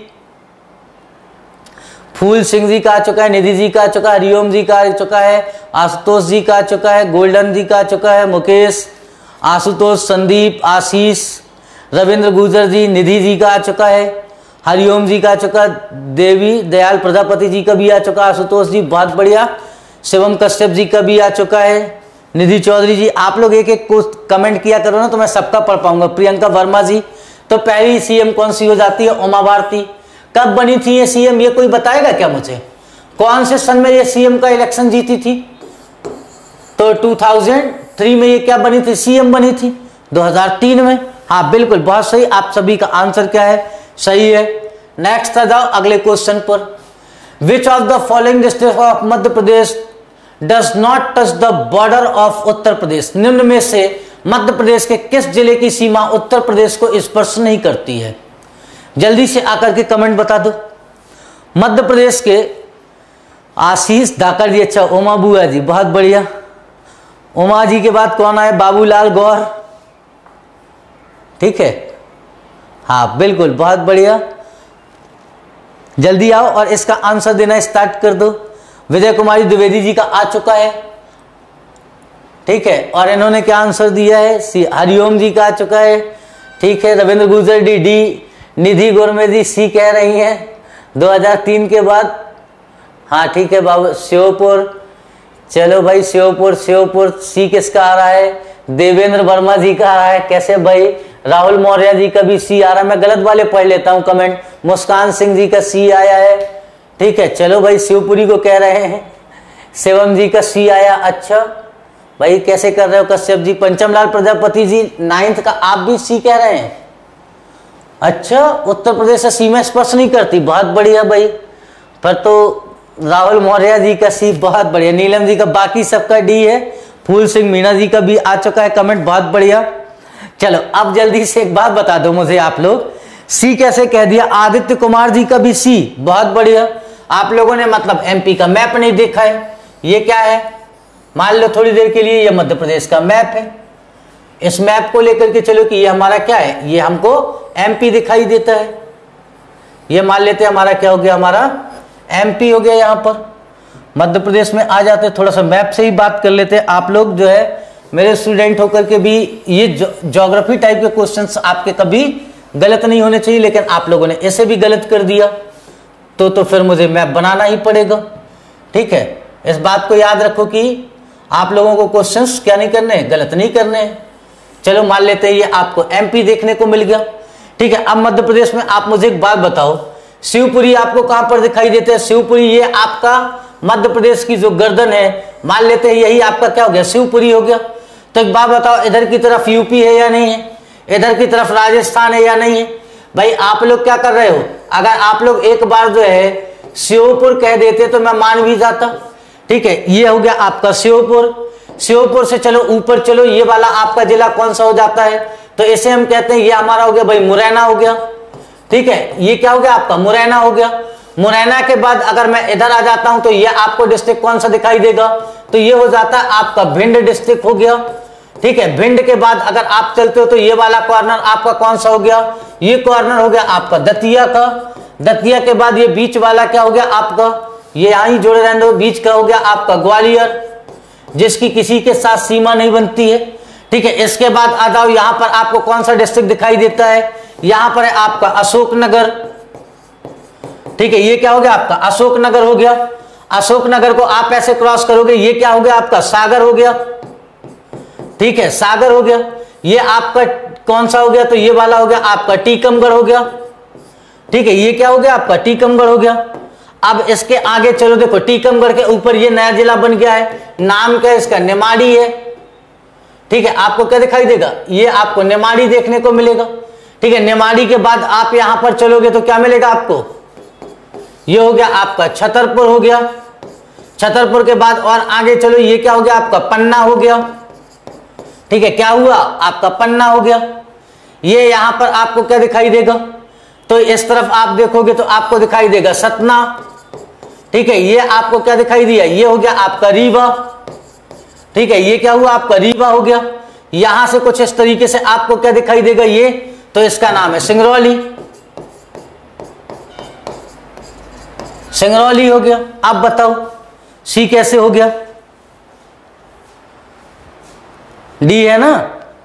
फूल सिंह जी का आ चुका है, निधि जी का आ चुका है, हरिओम जी का आ चुका है, आशुतोष जी का आ चुका है, गोल्डन जी का आ चुका है, मुकेश, आशुतोष, संदीप, आशीष, रविंद्र गुर्जर जी, निधि जी का आ चुका है, हरिओम जी का आ चुका, देवी दयाल प्रजापति जी का भी आ चुका, आशुतोष जी बहुत बढ़िया, शिवम कश्यप जी का भी आ चुका है, निधि चौधरी जी। आप लोग एक एक को कमेंट किया करो ना, तो मैं सबका पढ़ पाऊंगा। प्रियंका वर्मा जी, तो पहली सीएम कौन सी हो जाती है? उमा भारती। कब बनी थी ये सीएम? ये कोई बताएगा क्या मुझे? कौन से सन में ये सीएम का इलेक्शन जीती थी? तो 2003 में ये क्या बनी थी? सीएम बनी थी 2003 में। हाँ बिल्कुल, बहुत सही। आप सभी का आंसर क्या है? सही है। नेक्स्ट आ जाओ अगले क्वेश्चन पर। Which of the following district of Madhya Pradesh does not touch the border of Uttar Pradesh? निम्न में से मध्य प्रदेश के किस जिले की सीमा उत्तर प्रदेश को स्पर्श नहीं करती है? जल्दी से आकर के कमेंट बता दो। मध्य प्रदेश के आशीष धाकर जी, अच्छा, उमा बुआ जी, बहुत बढ़िया। उमा जी के बाद कौन आए? बाबूलाल गौर, ठीक है, हाँ बिल्कुल, बहुत बढ़िया। जल्दी आओ और इसका आंसर देना स्टार्ट कर दो। विजय कुमारी द्विवेदी जी का आ चुका है, ठीक है, और इन्होंने क्या आंसर दिया है? हरिओम जी का आ चुका है, ठीक है, रविंद्र गुर्जर डी, निधि गोरमे जी सी कह रही हैं 2003 के बाद। हाँ ठीक है बाबू, श्योपुर, चलो भाई श्योपुर सी किसका आ रहा है? देवेंद्र वर्मा जी का आ रहा है। कैसे भाई? राहुल मौर्य जी का भी सी आ रहा है। मैं गलत वाले पढ़ लेता हूं कमेंट। मुस्कान सिंह जी का सी आया है, ठीक है, चलो भाई शिवपुरी को कह रहे हैं। शिवम जी का सी आया। अच्छा भाई कैसे कर रहे हो कश्यप जी? पंचमलाल प्रजापति जी 9th का आप भी सी कह रहे हैं। अच्छा, उत्तर प्रदेश से सीमा स्पर्श नहीं करती, बहुत बढ़िया भाई। पर तो राहुल मौर्य जी का सी, बहुत बढ़िया। नीलम जी का, बाकी सबका डी है। फूल सिंह मीणा जी का भी आ चुका है कमेंट, बहुत बढ़िया। चलो अब जल्दी से एक बात बता दो मुझे आप लोग, सी कैसे कह दिया? आदित्य कुमार जी का भी सी, बहुत बढ़िया। आप लोगों ने मतलब एमपी का मैप नहीं देखा है। ये क्या है? मान लो थोड़ी देर के लिए ये मध्य प्रदेश का मैप है। इस मैप को लेकर के चलो कि ये हमारा क्या है, ये हमको एमपी दिखाई देता है। ये मान लेते हैं हमारा क्या हो गया, हमारा एमपी हो गया। यहां पर मध्य प्रदेश में आ जाते, थोड़ा सा मैप से ही बात कर लेते हैं। आप लोग जो है मेरे स्टूडेंट होकर के भी ये ज्योग्राफी टाइप के क्वेश्चंस आपके कभी गलत नहीं होने चाहिए, लेकिन आप लोगों ने ऐसे भी गलत कर दिया तो फिर मुझे मैप बनाना ही पड़ेगा। ठीक है, इस बात को याद रखो कि आप लोगों को क्वेश्चंस क्या नहीं करने, गलत नहीं करने। चलो मान लेते हैं ये आपको एमपी देखने को मिल गया। ठीक है, अब मध्य प्रदेश में आप मुझे एक बात बताओ, शिवपुरी आपको कहां पर दिखाई देते हैं? शिवपुरी ये आपका मध्य प्रदेश की जो गर्दन है, मान लेते हैं यही आपका क्या हो गया, शिवपुरी हो गया। तो एक बात बताओ, इधर की तरफ यूपी है या नहीं है? इधर की तरफ राजस्थान है या नहीं है? भाई आप लोग क्या कर रहे हो? अगर आप लोग एक बार जो है श्योपुर कह देते तो मैं मान भी जाता। ठीक है, ये हो गया आपका श्योपुर। श्योपुर से चलो ऊपर चलो, ये वाला आपका जिला कौन सा हो जाता है? तो इसे हम कहते हैं ये हमारा हो गया भाई मुरैना हो गया। ठीक है, ये क्या हो गया आपका, मुरैना हो गया। मुरैना के बाद अगर मैं इधर आ जाता हूं तो ये आपको डिस्ट्रिक्ट कौन सा दिखाई देगा? तो ये हो जाता है आपका भिंड डिस्ट्रिक्ट हो गया। ठीक है, भिंड के बाद अगर आप चलते हो तो ये वाला कॉर्नर आपका कौन सा हो गया? ये कॉर्नर हो गया आपका दतिया का। दतिया के बाद ये बीच वाला क्या हो गया आपका, ये यहां ही जोड़े रहने दो, बीच का हो गया आपका ग्वालियर, जिसकी किसी के साथ सीमा नहीं बनती है। ठीक है, इसके बाद आ जाओ, यहां पर आपको कौन सा डिस्ट्रिक्ट दिखाई देता है? यहां पर है आपका अशोकनगर। ठीक है, ये क्या हो गया आपका अशोकनगर हो गया। अशोकनगर को आप ऐसे क्रॉस करोगे, ये क्या हो गया आपका सागर हो गया। ठीक है, सागर हो गया। ये आपका कौन सा हो गया? तो ये वाला हो गया आपका टीकमगढ़ हो गया। ठीक है, ये क्या हो गया आपका टीकमगढ़ हो गया। अब इसके आगे चलो, देखो टीकमगढ़ के ऊपर ये नया जिला बन गया है, नाम क्या है इसका, निमाड़ी है। ठीक है, आपको क्या दिखाई देगा? ये आपको निमाड़ी देखने को मिलेगा। ठीक है, निमाड़ी के बाद आप यहां पर चलोगे तो क्या मिलेगा आपको? ये हो गया आपका छतरपुर हो गया। छतरपुर के बाद और आगे चलो, ये क्या हो गया आपका पन्ना हो गया। ठीक है, क्या हुआ आपका पन्ना हो गया। ये यहां पर आपको क्या दिखाई देगा? तो इस तरफ आप देखोगे तो आपको दिखाई देगा सतना। ठीक है, ये आपको क्या दिखाई दिया? ये हो गया आपका रीवा। ठीक है, ये क्या हुआ आपका रीवा हो गया। यहां से कुछ इस तरीके से आपको क्या दिखाई देगा? ये तो इसका नाम है सिंगरौली। सिंगरौली हो गया। अब बताओ सी कैसे हो गया? डी है ना,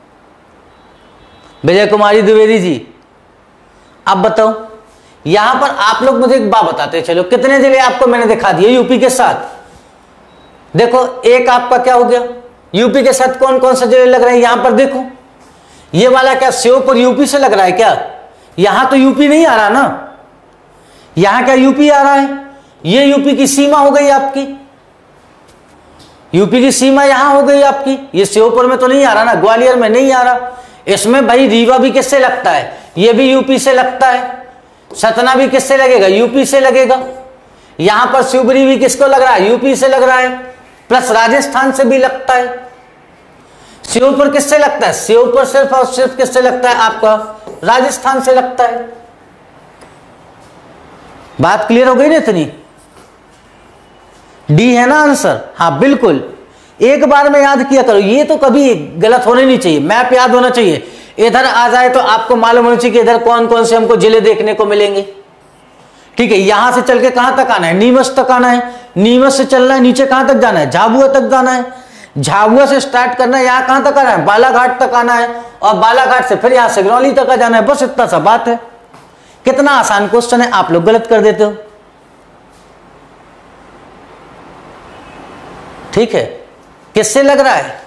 विजय कुमारी द्विवेदी जी। अब बताओ, यहां पर आप लोग मुझे एक बात बताते चलो, कितने जिले आपको मैंने दिखा दिए यूपी के साथ? देखो एक आपका क्या हो गया, यूपी के साथ कौन कौन से जिले लग रहे हैं यहां पर देखो। ये वाला क्या श्योपुर यूपी से लग रहा है क्या? यहां तो यूपी नहीं आ रहा ना, यहां क्या यूपी आ रहा है? ये यूपी की सीमा हो गई आपकी, यूपी की सीमा यहां हो गई आपकी। ये श्योपुर में तो नहीं आ रहा ना, ग्वालियर में नहीं आ रहा। इसमें भाई रीवा भी किससे लगता है? ये भी यूपी से लगता है। सतना भी किससे लगेगा? यूपी से लगेगा। यहां पर शिवपुरी भी किसको लग रहा है? यूपी से लग रहा है, प्लस राजस्थान से भी लगता है। श्योपुर किससे लगता है? श्योपुर सिर्फ और सिर्फ किससे लगता है आपका? राजस्थान से लगता है। बात क्लियर हो गई ना इतनी? डी है ना आंसर? हाँ बिल्कुल, एक बार में याद किया करो, ये तो कभी गलत होने नहीं चाहिए, मैप याद होना चाहिए। इधर आ जाए तो आपको मालूम होना चाहिए कि इधर कौन कौन से हमको जिले देखने को मिलेंगे। ठीक है, यहां से चल के कहां तक आना है? नीमच तक आना है। नीमच से चलना है, नीचे कहां तक जाना है? झाबुआ तक जाना है। झाबुआ से स्टार्ट करना है, यहां कहां तक आना है? बालाघाट तक आना है, और बालाघाट से फिर यहां सिंगरौली तक आ जाना है। बस इतना सा बात है। कितना आसान क्वेश्चन है, आप लोग गलत कर देते हो। ठीक है, किससे लग रहा है?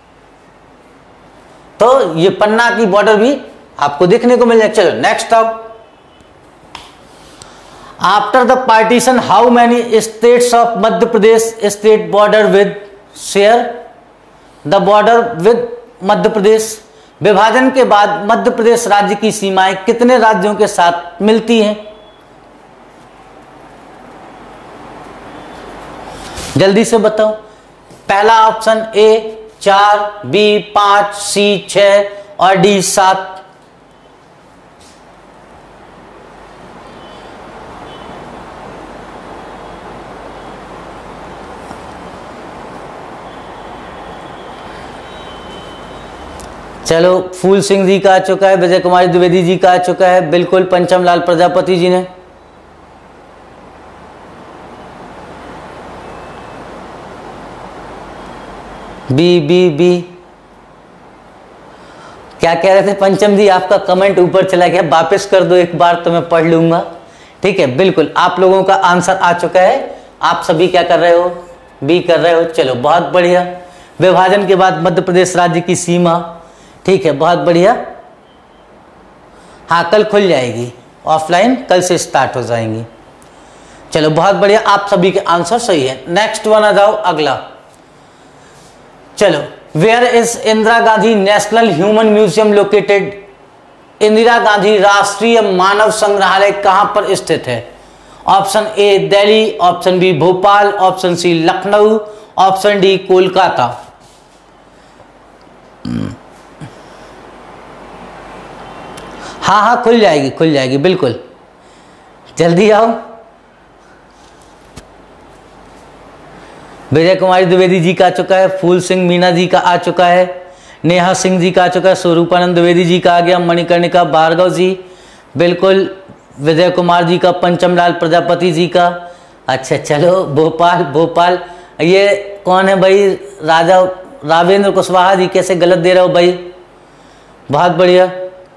तो ये पन्ना की बॉर्डर भी आपको देखने को मिल जाए। चलो नेक्स्ट आओ। After the partition how many states of Madhya Pradesh state border with share the border with Madhya Pradesh? विभाजन के बाद मध्य प्रदेश राज्य की सीमाएं कितने राज्यों के साथ मिलती हैं? जल्दी से बताओ। पहला ऑप्शन ए 4, बी 5, सी 6 और डी 7। चलो, फूल सिंह जी का आ चुका है, विजय कुमारी द्विवेदी जी का आ चुका है, बिल्कुल पंचम लाल प्रजापति जी ने। बी बी बी क्या कह रहे थे पंचम जी? आपका कमेंट ऊपर चला गया, वापस कर दो एक बार तो मैं पढ़ लूंगा। ठीक है, बिल्कुल आप लोगों का आंसर आ चुका है। आप सभी क्या कर रहे हो? बी कर रहे हो। चलो बहुत बढ़िया। विभाजन के बाद मध्य प्रदेश राज्य की सीमा, ठीक है, बहुत बढ़िया। हाँ, कल खुल जाएगी ऑफलाइन, कल से स्टार्ट हो जाएंगी। चलो बहुत बढ़िया, आप सभी के आंसर सही है। नेक्स्ट वन आ जाओ, अगला। चलो, where is Indira Gandhi national human museum located? Indira Gandhi राष्ट्रीय मानव संग्रहालय कहां पर स्थित है? Option A Delhi, option B Bhopal, option C Lucknow, option D Kolkata. हाँ हाँ, खुल जाएगी, खुल जाएगी, बिल्कुल जल्दी आओ। विजय कुमारी द्विवेदी जी का आ चुका है, फूल सिंह मीना जी का आ चुका है, नेहा सिंह जी का आ चुका है, स्वरूपानंद द्विवेदी जी का आ गया, मणिकर्णिका भार्गव जी, बिल्कुल विजय कुमार जी का, पंचम लाल प्रजापति जी का। अच्छा चलो, भोपाल भोपाल, ये कौन है भाई? राजा रावेंद्र कुशवाहा जी, कैसे गलत दे रहे हो भाई? बहुत बढ़िया,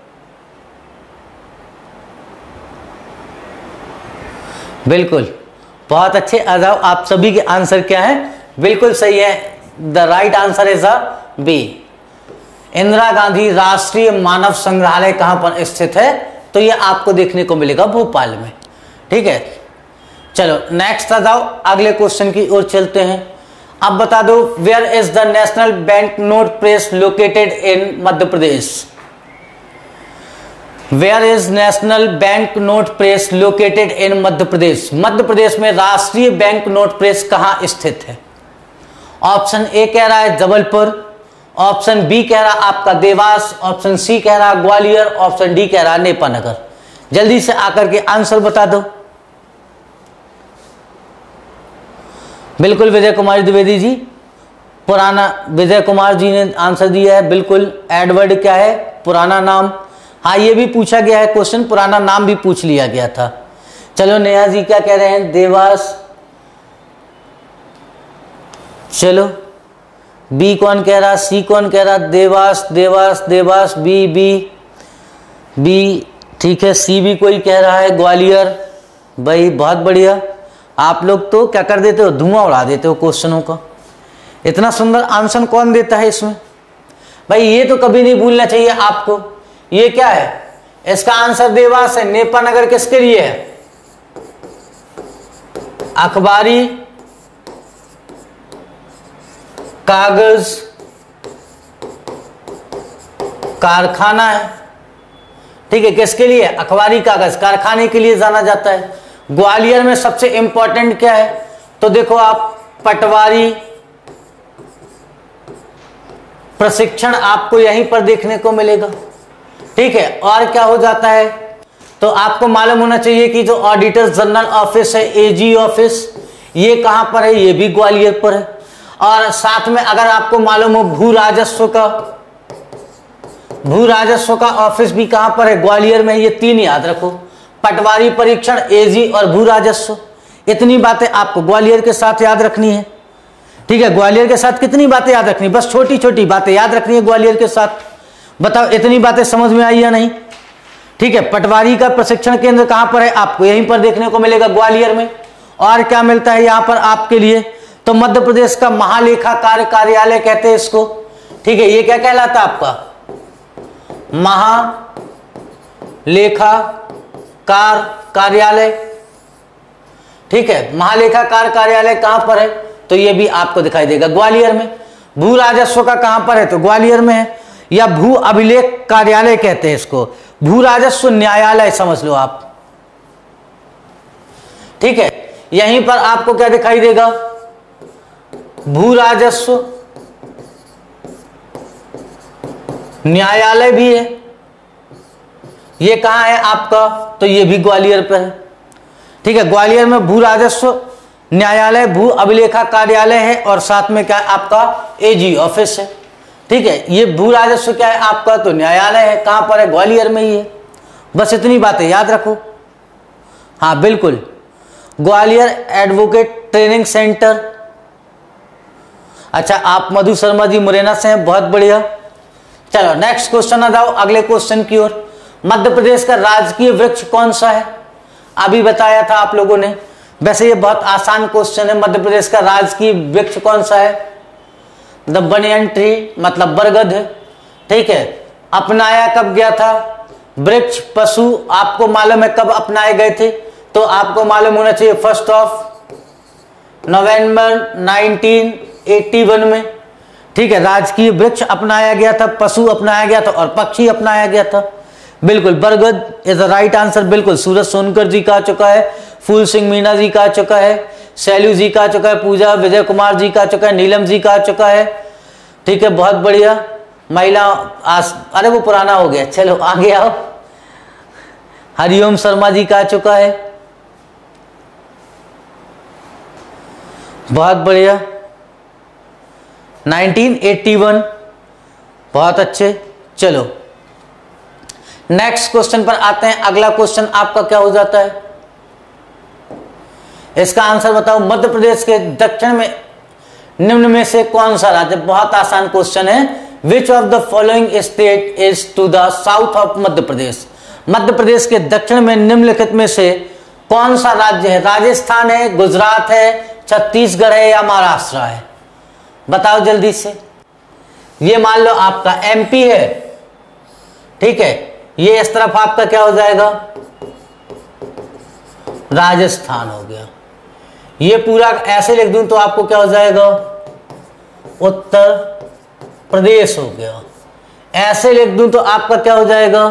बिल्कुल बहुत अच्छे। आ जाओ, आप सभी के आंसर क्या है? बिल्कुल सही है। The right answer is uh B. Indira Gandhi राष्ट्रीय मानव संग्रहालय कहां पर स्थित है? तो ये आपको देखने को मिलेगा भोपाल में। ठीक है, चलो नेक्स्ट आ जाओ, अगले क्वेश्चन की ओर चलते हैं। अब बता दो, where is the national bank note press located in Madhya Pradesh? Where is national bank note press located in Madhya Pradesh? Madhya Pradesh में राष्ट्रीय बैंक नोट प्रेस कहां स्थित है? ऑप्शन ए कह रहा है जबलपुर, ऑप्शन बी कह रहा आपका देवास, ऑप्शन सी कह रहा ग्वालियर, ऑप्शन डी कह रहा नेपानगर। जल्दी से आकर के आंसर बता दो। बिल्कुल विजय कुमारी द्विवेदी जी, पुराना विजय कुमार जी ने आंसर दिया है, बिल्कुल। एडवर्ड क्या है? पुराना नाम। हाँ, ये भी पूछा गया है क्वेश्चन, पुराना नाम भी पूछ लिया गया था। चलो नेहा जी क्या कह रहे हैं? देवास। चलो, बी कौन कह रहा? सी कौन कह रहा? Dewas Dewas Dewas, B B B, ठीक है। सी भी कोई कह रहा है ग्वालियर। भाई बहुत बढ़िया, आप लोग तो क्या कर देते हो? धुआं उड़ा देते हो क्वेश्चनों का। इतना सुंदर आंसर कौन देता है इसमें? भाई ये तो कभी नहीं भूलना चाहिए आपको। ये क्या है? इसका आंसर देवास है। नेपानगर किसके लिए है? अखबारी कागज कारखाना है। ठीक है, किसके लिए? अखबारी कागज कारखाने के लिए जाना जाता है। ग्वालियर में सबसे इंपॉर्टेंट क्या है? तो देखो आप, पटवारी प्रशिक्षण आपको यहीं पर देखने को मिलेगा। ठीक है, और क्या हो जाता है? तो आपको मालूम होना चाहिए कि जो ऑडिटर जनरल ऑफिस है, एजी ऑफिस, ये कहां पर है? ये भी ग्वालियर पर है। और साथ में अगर आपको मालूम हो, भू राजस्व का ऑफिस भी कहां पर है? ग्वालियर में। ये तीन याद रखो, पटवारी परीक्षण, एजी और भू राजस्व। इतनी बातें आपको ग्वालियर के साथ याद रखनी है। ठीक है, ग्वालियर के साथ कितनी बातें याद रखनी? बस छोटी छोटी बातें याद रखनी है ग्वालियर के साथ। बताओ इतनी बातें समझ में आई या नहीं? ठीक है, पटवारी का प्रशिक्षण केंद्र कहां पर है? आपको यहीं पर देखने को मिलेगा, ग्वालियर में। और क्या मिलता है यहां पर आपके लिए? तो मध्य प्रदेश का महालेखाकार कार्यालय कहते हैं इसको। ठीक है, ये क्या कहलाता है आपका? महालेखाकार कार्यालय। ठीक है, महालेखाकार कार्यालय कहां पर है? तो ये भी आपको दिखाई देगा ग्वालियर में। भू राजस्व का कहां पर है? तो ग्वालियर में है। या भू अभिलेख कार्यालय कहते हैं इसको, भू राजस्व न्यायालय समझ लो आप। ठीक है, यहीं पर आपको क्या दिखाई देगा? भू राजस्व न्यायालय भी है। ये कहाँ है आपका? तो ये भी ग्वालियर पे है। ठीक है, ग्वालियर में भू राजस्व न्यायालय, भू अभिलेखा कार्यालय है और साथ में क्या है आपका एजी ऑफिस है। ठीक है, ये भू राजस्व क्या है आपका? तो न्यायालय है। कहां पर है? ग्वालियर में ही है। बस इतनी बातें याद रखो। हाँ बिल्कुल, ग्वालियर एडवोकेट ट्रेनिंग सेंटर। अच्छा, आप मधु शर्मा जी मुरैना से हैं, बहुत बढ़िया। चलो नेक्स्ट क्वेश्चन आ जाओ अगले क्वेश्चन की ओर। मध्य प्रदेश का राजकीय वृक्ष कौन सा है? अभी बताया था आप लोगों ने। वैसे ये बहुत आसान क्वेश्चन है। मध्य प्रदेश का राजकीय वृक्ष कौन सा है? द बनियन ट्री, मतलब बरगद है। ठीक है, अपनाया कब गया था? वृक्ष पशु आपको मालूम है कब अपनाए गए थे? तो आपको मालूम होना चाहिए 1 नवंबर 1981 में। ठीक है, राजकीय वृक्ष अपनाया गया था, पशु अपनाया गया था और पक्षी अपनाया गया था। बिल्कुल, बरगद इज द राइट आंसर। बिल्कुल, सूरज सोनकर जी कह चुका है, फूल सिंह मीणा जी कह चुका है, शैलू जी कह चुका है, पूजा विजय कुमार जी कह चुका है, नीलम जी कह चुका है। ठीक है, बहुत बढ़िया। महिला अरे वो पुराना हो गया, चलो आगे आओ। हरिओम शर्मा जी कह चुका है, बहुत बढ़िया। 1981, बहुत अच्छे। चलो नेक्स्ट क्वेश्चन पर आते हैं। अगला क्वेश्चन आपका क्या हो जाता है? इसका आंसर बताओ। मध्य प्रदेश के दक्षिण में निम्न में से कौन सा राज्य? बहुत आसान क्वेश्चन है। Which of the following state is to the south of Madhya Pradesh? Madhya Pradesh के दक्षिण में निम्नलिखित में से कौन सा राज्य है? राजस्थान है, गुजरात है, छत्तीसगढ़ है या महाराष्ट्र है? बताओ जल्दी से। ये मान लो आपका एमपी है। ठीक है, ये इस तरफ आपका क्या हो जाएगा? राजस्थान हो गया। ये पूरा ऐसे लिख दूं तो आपको क्या हो जाएगा? उत्तर प्रदेश हो गया। ऐसे लिख दूं तो आपका क्या हो जाएगा?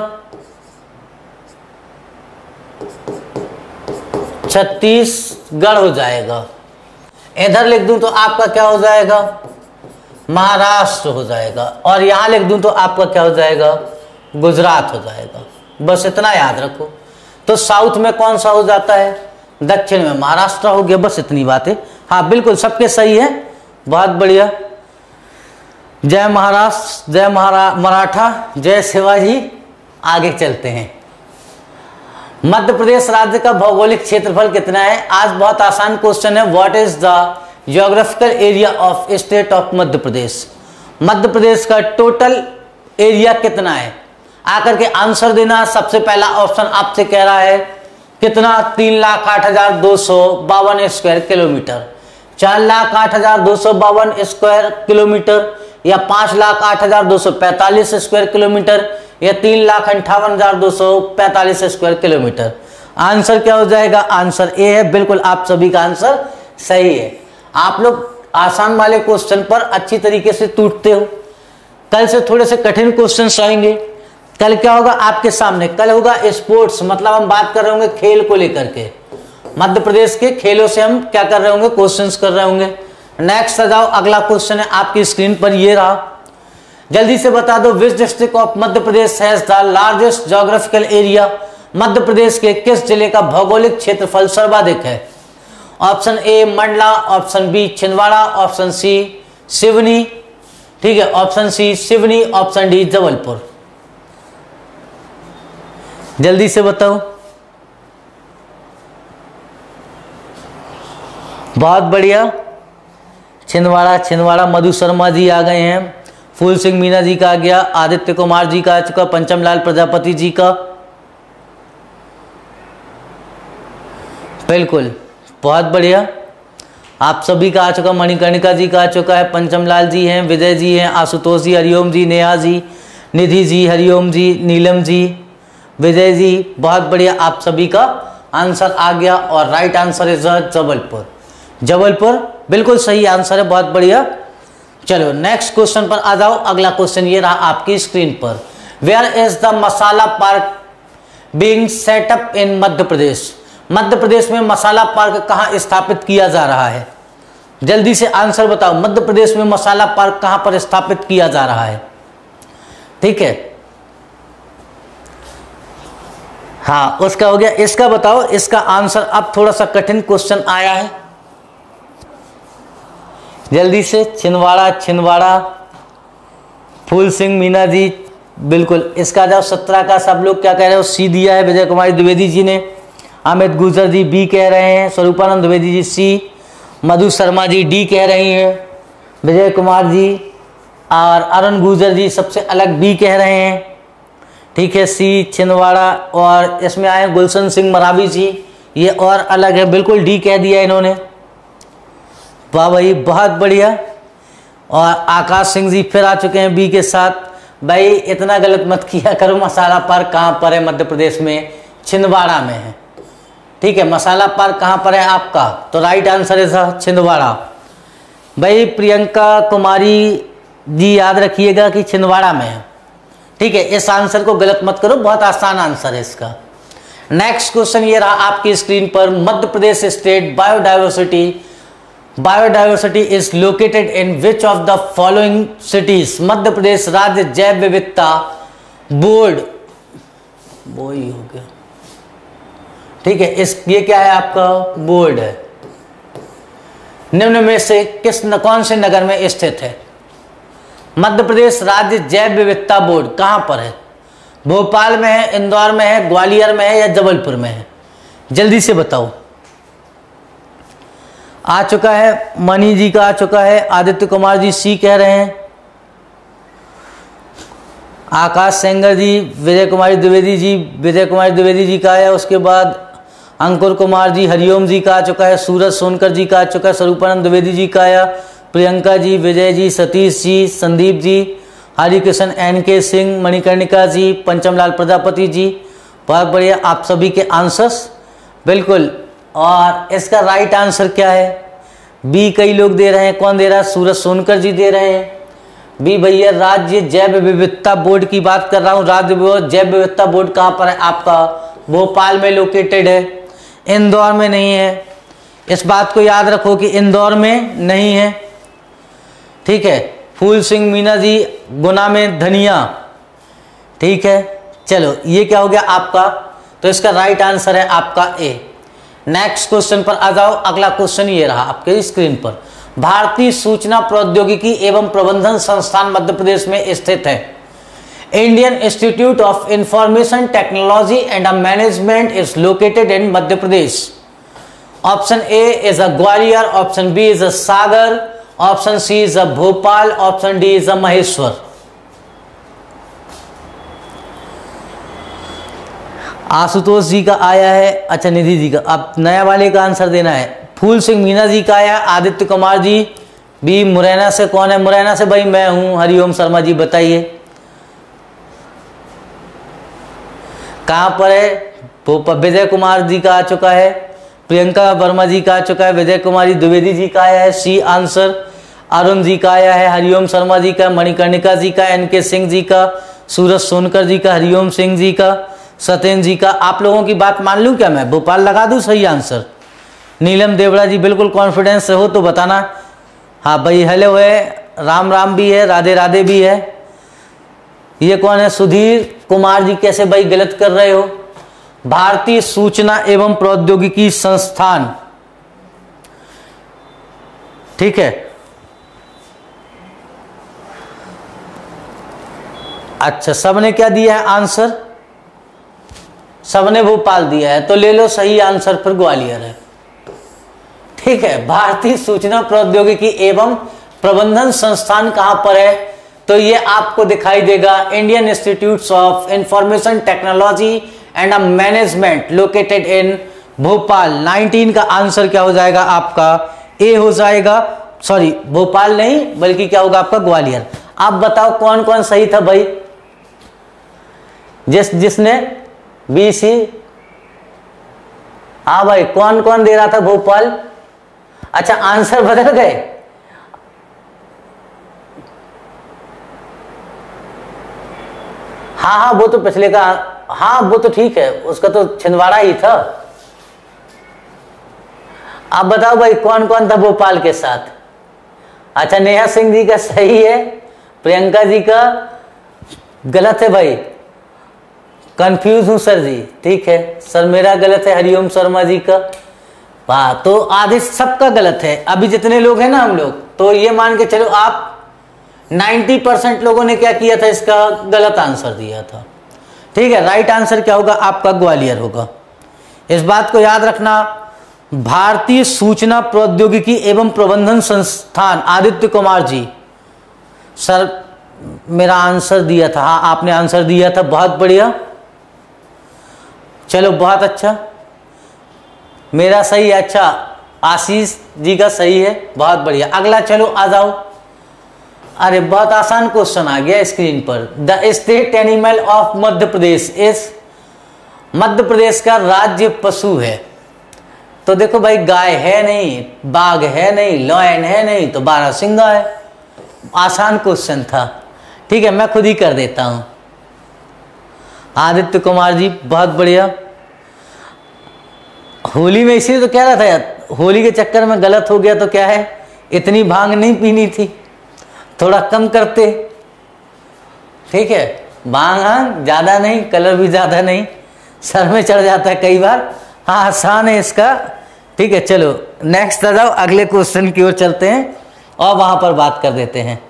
छत्तीसगढ़ हो जाएगा। इधर लिख दूं तो आपका क्या हो जाएगा? महाराष्ट्र हो जाएगा। और यहां लिख दूं तो आपका क्या हो जाएगा? गुजरात हो जाएगा। बस इतना याद रखो। तो साउथ में कौन सा हो जाता है? दक्षिण में महाराष्ट्र हो गया। बस इतनी बातें। हाँ बिल्कुल, सबके सही है, बहुत बढ़िया। जय महाराष्ट्र, जय मराठा, जय शिवाजी। आगे चलते हैं। मध्य प्रदेश राज्य का भौगोलिक क्षेत्रफल कितना है? आज बहुत आसान क्वेश्चन है। What is the geographical area of state of Madhya Pradesh? Madhya Pradesh का टोटल एरिया कितना है? आकर के आंसर देना। सबसे पहला ऑप्शन आपसे कह रहा है कितना? 3,08,252 स्क्वायर किलोमीटर, 4,08,252 स्क्वायर किलोमीटर या 5,08,245 स्क्वायर किलोमीटर या 3,58,245 स्क्वायर किलोमीटर। आंसर क्या हो जाएगा? आंसर ए है। बिल्कुल, आप सभी का आंसर सही है। आप लोग आसान वाले क्वेश्चन पर अच्छी तरीके से टूटते हो। कल से थोड़े से कठिन क्वेश्चन आएंगे। कल क्या होगा आपके सामने? कल होगा स्पोर्ट्स, मतलब हम बात कर रहे होंगे खेल को लेकर के। मध्य प्रदेश के खेलों से हम क्या कर रहे होंगे? क्वेश्चंस कर रहे होंगे। नेक्स्ट आ जाओ, अगला क्वेश्चन है आपकी स्क्रीन पर, ये रहा। जल्दी से बता दो, which district of Madhya Pradesh has the largest geographical area? Madhya Pradesh के किस जिले का भौगोलिक क्षेत्रफल सर्वाधिक है? Option A Mandla, option B Chhindwara, option C Seoni. ठीक है, option C Seoni, option D Jabalpur. जल्दी से बताओ। बहुत बढ़िया, छिंदवाड़ा। छिंदवाड़ा मधु शर्मा जी आ गए हैं, फूल सिंह मीणा जी का आ गया, आदित्य कुमार जी का आ चुका, पंचम लाल प्रजापति जी का। बिल्कुल, बहुत बढ़िया, आप सभी का आ चुका। मणिकर्णिका जी का आ चुका है, पंचम लाल जी हैं, विजय जी हैं, आशुतोष जी, हरिओम जी, नेहा जी, निधि जी, हरिओम जी, नीलम जी, विजय जी, बहुत बढ़िया। आप सभी का आंसर आ गया और right answer is Jabalpur. Jabalpur बिल्कुल सही आंसर है, बहुत बढ़िया। चलो नेक्स्ट क्वेश्चन पर आ जाओ। अगला क्वेश्चन ये रहा आपकी स्क्रीन पर। Where is the masala park being set up in Madhya Pradesh? Madhya Pradesh में मसाला पार्क कहाँ स्थापित किया जा रहा है? जल्दी से आंसर बताओ। मध्य प्रदेश में मसाला पार्क कहां पर स्थापित किया जा रहा है? ठीक है, हाँ उसका हो गया। इसका बताओ, इसका आंसर। अब थोड़ा सा कठिन क्वेश्चन आया है, जल्दी से। छिंदवाड़ा फूल सिंह मीना जी, बिल्कुल। इसका जवाब 17 का सब लोग क्या कह रहे हो? सी दिया है विजय कुमारी द्विवेदी जी ने। अमित गुजर जी बी कह रहे हैं। स्वरूपानंद द्विवेदी जी सी। मधु शर्मा जी डी कह रही हैं। विजय कुमार जी और अरुण गुजर जी सबसे अलग बी कह रहे हैं। ठीक है, सी छिंदवाड़ा। और इसमें आए गुलशन सिंह मरावी जी, ये और अलग है, बिल्कुल डी कह दिया इन्होंने। वाह भाई, बहुत बढ़िया। और आकाश सिंह जी फिर आ चुके हैं बी के साथ। भाई इतना गलत मत किया करो। मसाला पार्क कहाँ पर है? मध्य प्रदेश में छिंदवाड़ा में है। ठीक है, मसाला पार्क कहाँ पर है आपका? तो राइट आंसर है छिंदवाड़ा। भाई प्रियंका कुमारी जी याद रखिएगा कि छिंदवाड़ा में है। ठीक है, इस आंसर को गलत मत करो, बहुत आसान आंसर है इसका। नेक्स्ट क्वेश्चन ये रहा आपकी स्क्रीन पर। Madhya Pradesh state biodiversity is located in which of the following cities? Madhya Pradesh राज्य जैव विविधता बोर्ड, वो ही हो गया। ठीक है, ये क्या है आपका? बोर्ड है। निम्न में से कौन से नगर में स्थित है? मध्य प्रदेश राज्य जैव विविधता बोर्ड कहां पर है? भोपाल में है, इंदौर में है, ग्वालियर में है या जबलपुर में है? जल्दी से बताओ। आ चुका है, मनी जी का आ चुका है। आदित्य कुमार जी सी कह रहे हैं। आकाश सेंगर जी, विजय कुमारी द्विवेदी जी का आया। उसके बाद अंकुर कुमार जी, हरिओम जी का आ चुका है। सूरज सोनकर जी का आ चुका है। स्वरूपानंद द्विवेदी जी का आया। प्रियंका जी, विजय जी, सतीश जी, संदीप जी, हरिकृष्ण NK सिंह, मणिकर्णिका जी, पंचमलाल प्रजापति जी, बहुत बढ़िया। आप सभी के आंसर्स बिल्कुल। और इसका राइट आंसर क्या है? बी कई लोग दे रहे हैं। कौन दे रहा है? सूरज सोनकर जी दे रहे हैं बी। भैया राज्य जैव विविधता बोर्ड की बात कर रहा हूँ। राज्य जैव विविधता बोर्ड कहाँ पर है आपका? भोपाल में लोकेटेड है, इंदौर में नहीं है। इस बात को याद रखो कि इंदौर में नहीं है। ठीक है, फूल सिंह मीना जी गुना में धनिया। ठीक है, चलो ये क्या हो गया आपका? तो इसका राइट आंसर है आपका ए। नेक्स्ट क्वेश्चन पर आ जाओ। अगला क्वेश्चन ये रहा आपके स्क्रीन पर। भारतीय सूचना प्रौद्योगिकी एवं प्रबंधन संस्थान मध्य प्रदेश में स्थित है। Indian institute of information technology and management is located in Madhya Pradesh. Option A is uh Gwalior, option B is uh Sagar, option C is uh Bhopal, option D is uh Maheshwar. Ashutosh ji का आया है। अच्छा, निधि जी का। अब नया वाले का आंसर देना है। फूल सिंह मीना जी का आया। आदित्य कुमार जी बी। मुरैना से कौन है? मुरैना से भाई मैं हूं, हरिओम शर्मा जी, बताइए कहां पर है? विजय कुमार जी का आ चुका है। प्रियंका वर्मा जी का आ चुका है। विजय कुमारी द्विवेदी जी का आया है सी आंसर। अरुण जी का आया है। हरिओम शर्मा जी का, मणिकर्णिका जी का, NK सिंह जी का, सूरज सोनकर जी का, हरिओम सिंह जी का, सत्येंद्र जी का। आप लोगों की बात मान लूं क्या मैं? भोपाल लगा दूं सही आंसर? नीलम देवड़ा जी बिल्कुल कॉन्फिडेंस से हो तो बताना। हाँ भाई, हेलो है, राम राम भी है, राधे राधे भी है। ये कौन है? सुधीर कुमार जी कैसे भाई गलत कर रहे हो? भारतीय सूचना एवं प्रौद्योगिकी संस्थान। ठीक है, अच्छा सबने क्या दिया है आंसर? सबने भोपाल दिया है, तो ले लो सही आंसर फिर ग्वालियर है। ठीक है, भारतीय सूचना प्रौद्योगिकी एवं प्रबंधन संस्थान कहां पर है? तो ये आपको दिखाई देगा Indian institute of information technology and management located in Bhopal. 19 का आंसर क्या हो जाएगा आपका? ए हो जाएगा। सॉरी, भोपाल नहीं बल्कि क्या होगा आपका? ग्वालियर। आप बताओ कौन कौन सही था भाई? जिसने बी सी। हाँ भाई, कौन कौन दे रहा था भोपाल? अच्छा, आंसर बदल गए। हाँ हाँ, वो तो पिछले का। हाँ वो तो ठीक है, उसका तो छिंदवाड़ा ही था। आप बताओ भाई कौन कौन था भोपाल के साथ। अच्छा, नेहा सिंह जी का सही है, प्रियंका जी का गलत है भाई, कंफ्यूज हूं सर जी। ठीक है सर, मेरा गलत है, हरिओम शर्मा जी का। वाह, तो आधे सबका गलत है। अभी जितने लोग हैं ना हम लोग, तो ये मान के चलो आप 90% लोगों ने क्या किया था, इसका गलत आंसर दिया था। ठीक है, राइट आंसर क्या होगा आपका, ग्वालियर होगा। इस बात को याद रखना। भारतीय सूचना प्रौद्योगिकी एवं प्रबंधन संस्थान, आदित्य कुमार जी। सर मेरा आंसर दिया था, हाँ आपने आंसर दिया था, बहुत बढ़िया, चलो बहुत अच्छा, मेरा सही है। अच्छा, आशीष जी का सही है, बहुत बढ़िया। अगला चलो आ जाओ। अरे बहुत आसान क्वेश्चन आ गया स्क्रीन पर। The state animal of Madhya Pradesh is, Madhya Pradesh का राज्य पशु है। तो देखो भाई, गाय है नहीं, बाघ है नहीं, लॉयन है नहीं, तो बारहसिंगा है। आसान क्वेश्चन था। ठीक है, मैं खुद ही कर देता हूं। आदित्य कुमार जी बहुत बढ़िया। होली में इसीलिए तो कह रहा था यार, होली के चक्कर में गलत हो गया तो क्या है, इतनी भांग नहीं पीनी थी, थोड़ा कम करते। ठीक है, भांग ज्यादा नहीं, कलर भी ज्यादा नहीं, सर में चढ़ जाता है कई बार। हाँ, आसान है इसका। ठीक है, चलो नेक्स्ट आ जाओ, अगले क्वेश्चन की ओर चलते हैं और वहां पर बात कर देते हैं।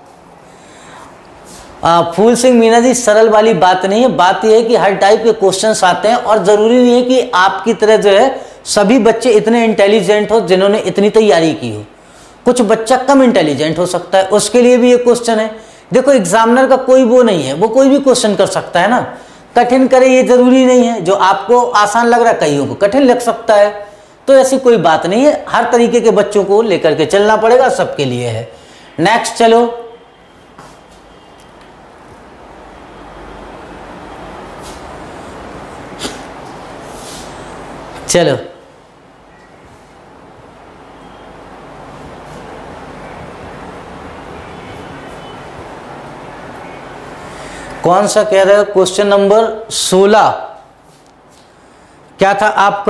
फूल सिंह मीना जी, सरल वाली बात नहीं है, बात यह है कि हर टाइप के क्वेश्चंस आते हैं और जरूरी नहीं है कि आपकी तरह जो है सभी बच्चे इतने इंटेलिजेंट हो जिन्होंने इतनी तैयारी की हो। कुछ बच्चा कम इंटेलिजेंट हो सकता है, उसके लिए भी ये क्वेश्चन है। देखो, एग्जामिनर का कोई वो नहीं है, वो कोई भी क्वेश्चन कर सकता है ना, कठिन करे ये जरूरी नहीं है। जो आपको आसान लग रहा है कईयों को कठिन लग सकता है, तो ऐसी कोई बात नहीं है। हर तरीके के बच्चों को लेकर के चलना पड़ेगा, सबके लिए है। नेक्स्ट चलो, चलो कौन सा कह रहे हो, क्वेश्चन नंबर 16 क्या था आपका।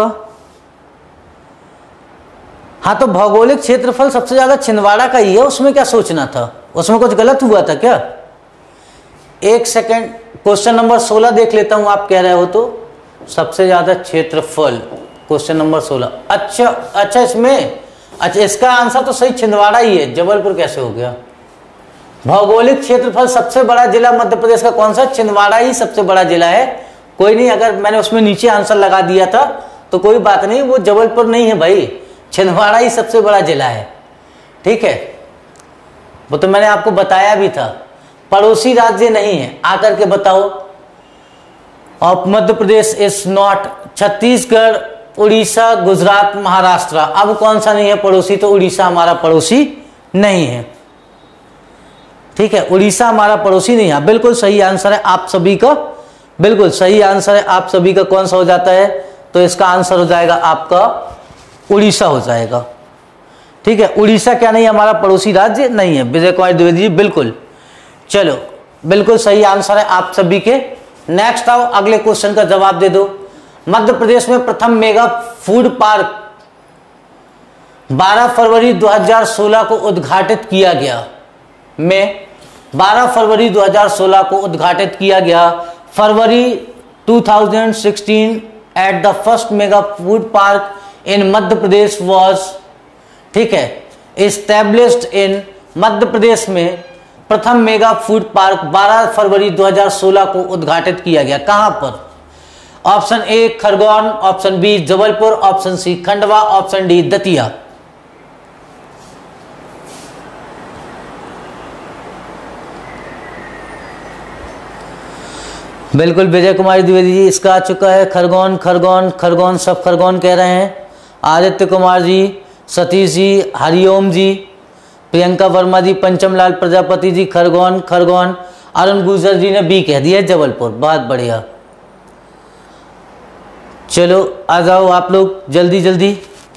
हाँ, तो भौगोलिक क्षेत्रफल सबसे ज्यादा छिंदवाड़ा का ही है, उसमें क्या सोचना था, उसमें कुछ गलत हुआ था क्या। एक सेकंड, क्वेश्चन नंबर 16 देख लेता हूं, आप कह रहे हो तो सबसे ज्यादा क्षेत्रफल, क्वेश्चन नंबर 16। अच्छा इसमें, अच्छा इसका आंसर तो सही छिंदवाड़ा ही है, जबलपुर कैसे हो गया। भौगोलिक क्षेत्रफल सबसे बड़ा जिला मध्य प्रदेश का कौन सा, छिंदवाड़ा ही सबसे बड़ा जिला है। कोई नहीं, अगर मैंने उसमें नीचे आंसर लगा दिया था तो कोई बात नहीं, वो जबलपुर नहीं है भाई, छिंदवाड़ा ही सबसे बड़ा जिला है। ठीक है, वो तो मैंने आपको बताया भी था। पड़ोसी राज्य नहीं है, आकर के बताओ। Of Madhya Pradesh is not Chhattisgarh, Orissa, Gujarat, Maharashtra. अब कौन सा नहीं है पड़ोसी, तो उड़ीसा हमारा पड़ोसी नहीं है। ठीक है, उड़ीसा हमारा पड़ोसी नहीं है। बिल्कुल सही आंसर है आप सभी का, बिल्कुल सही आंसर है आप सभी का। कौन सा हो जाता है, तो इसका आंसर हो जाएगा आपका उड़ीसा हो जाएगा। ठीक है, उड़ीसा क्या नहीं हमारा पड़ोसी राज्य नहीं है, विजय कुमार द्विवेदी जी बिल्कुल। चलो, बिल्कुल सही आंसर है आप सभी के। नेक्स्ट आओ, अगले क्वेश्चन का जवाब दे दो। मध्य प्रदेश में प्रथम मेगा फूड पार्क 12 फरवरी 2016 को उद्घाटित किया गया। में 12 फरवरी 2016 को उद्घाटित किया गया। February 2016 at the first mega food park in Madhya Pradesh was, ठीक है, एस्टेब्लिश्ड इन मध्य प्रदेश में प्रथम मेगा फूड पार्क 12 फरवरी 2016 को उद्घाटित किया गया। कहां पर, option A Khargone, option B Jabalpur, option C Khandwa, option D Datia. बिल्कुल विजय कुमार द्विवेदी जी, इसका आ चुका है खरगोन, खरगोन, खरगोन, सब खरगोन कह रहे हैं। आदित्य कुमार जी, सतीश जी, हरिओम जी, प्रियंका वर्मा जी, पंचम लाल प्रजापति जी खरगोन, खरगोन। अरुण गुजर जी ने बी कह दिया जबलपुर, बहुत बढ़िया। चलो आ जाओ आप लोग जल्दी जल्दी।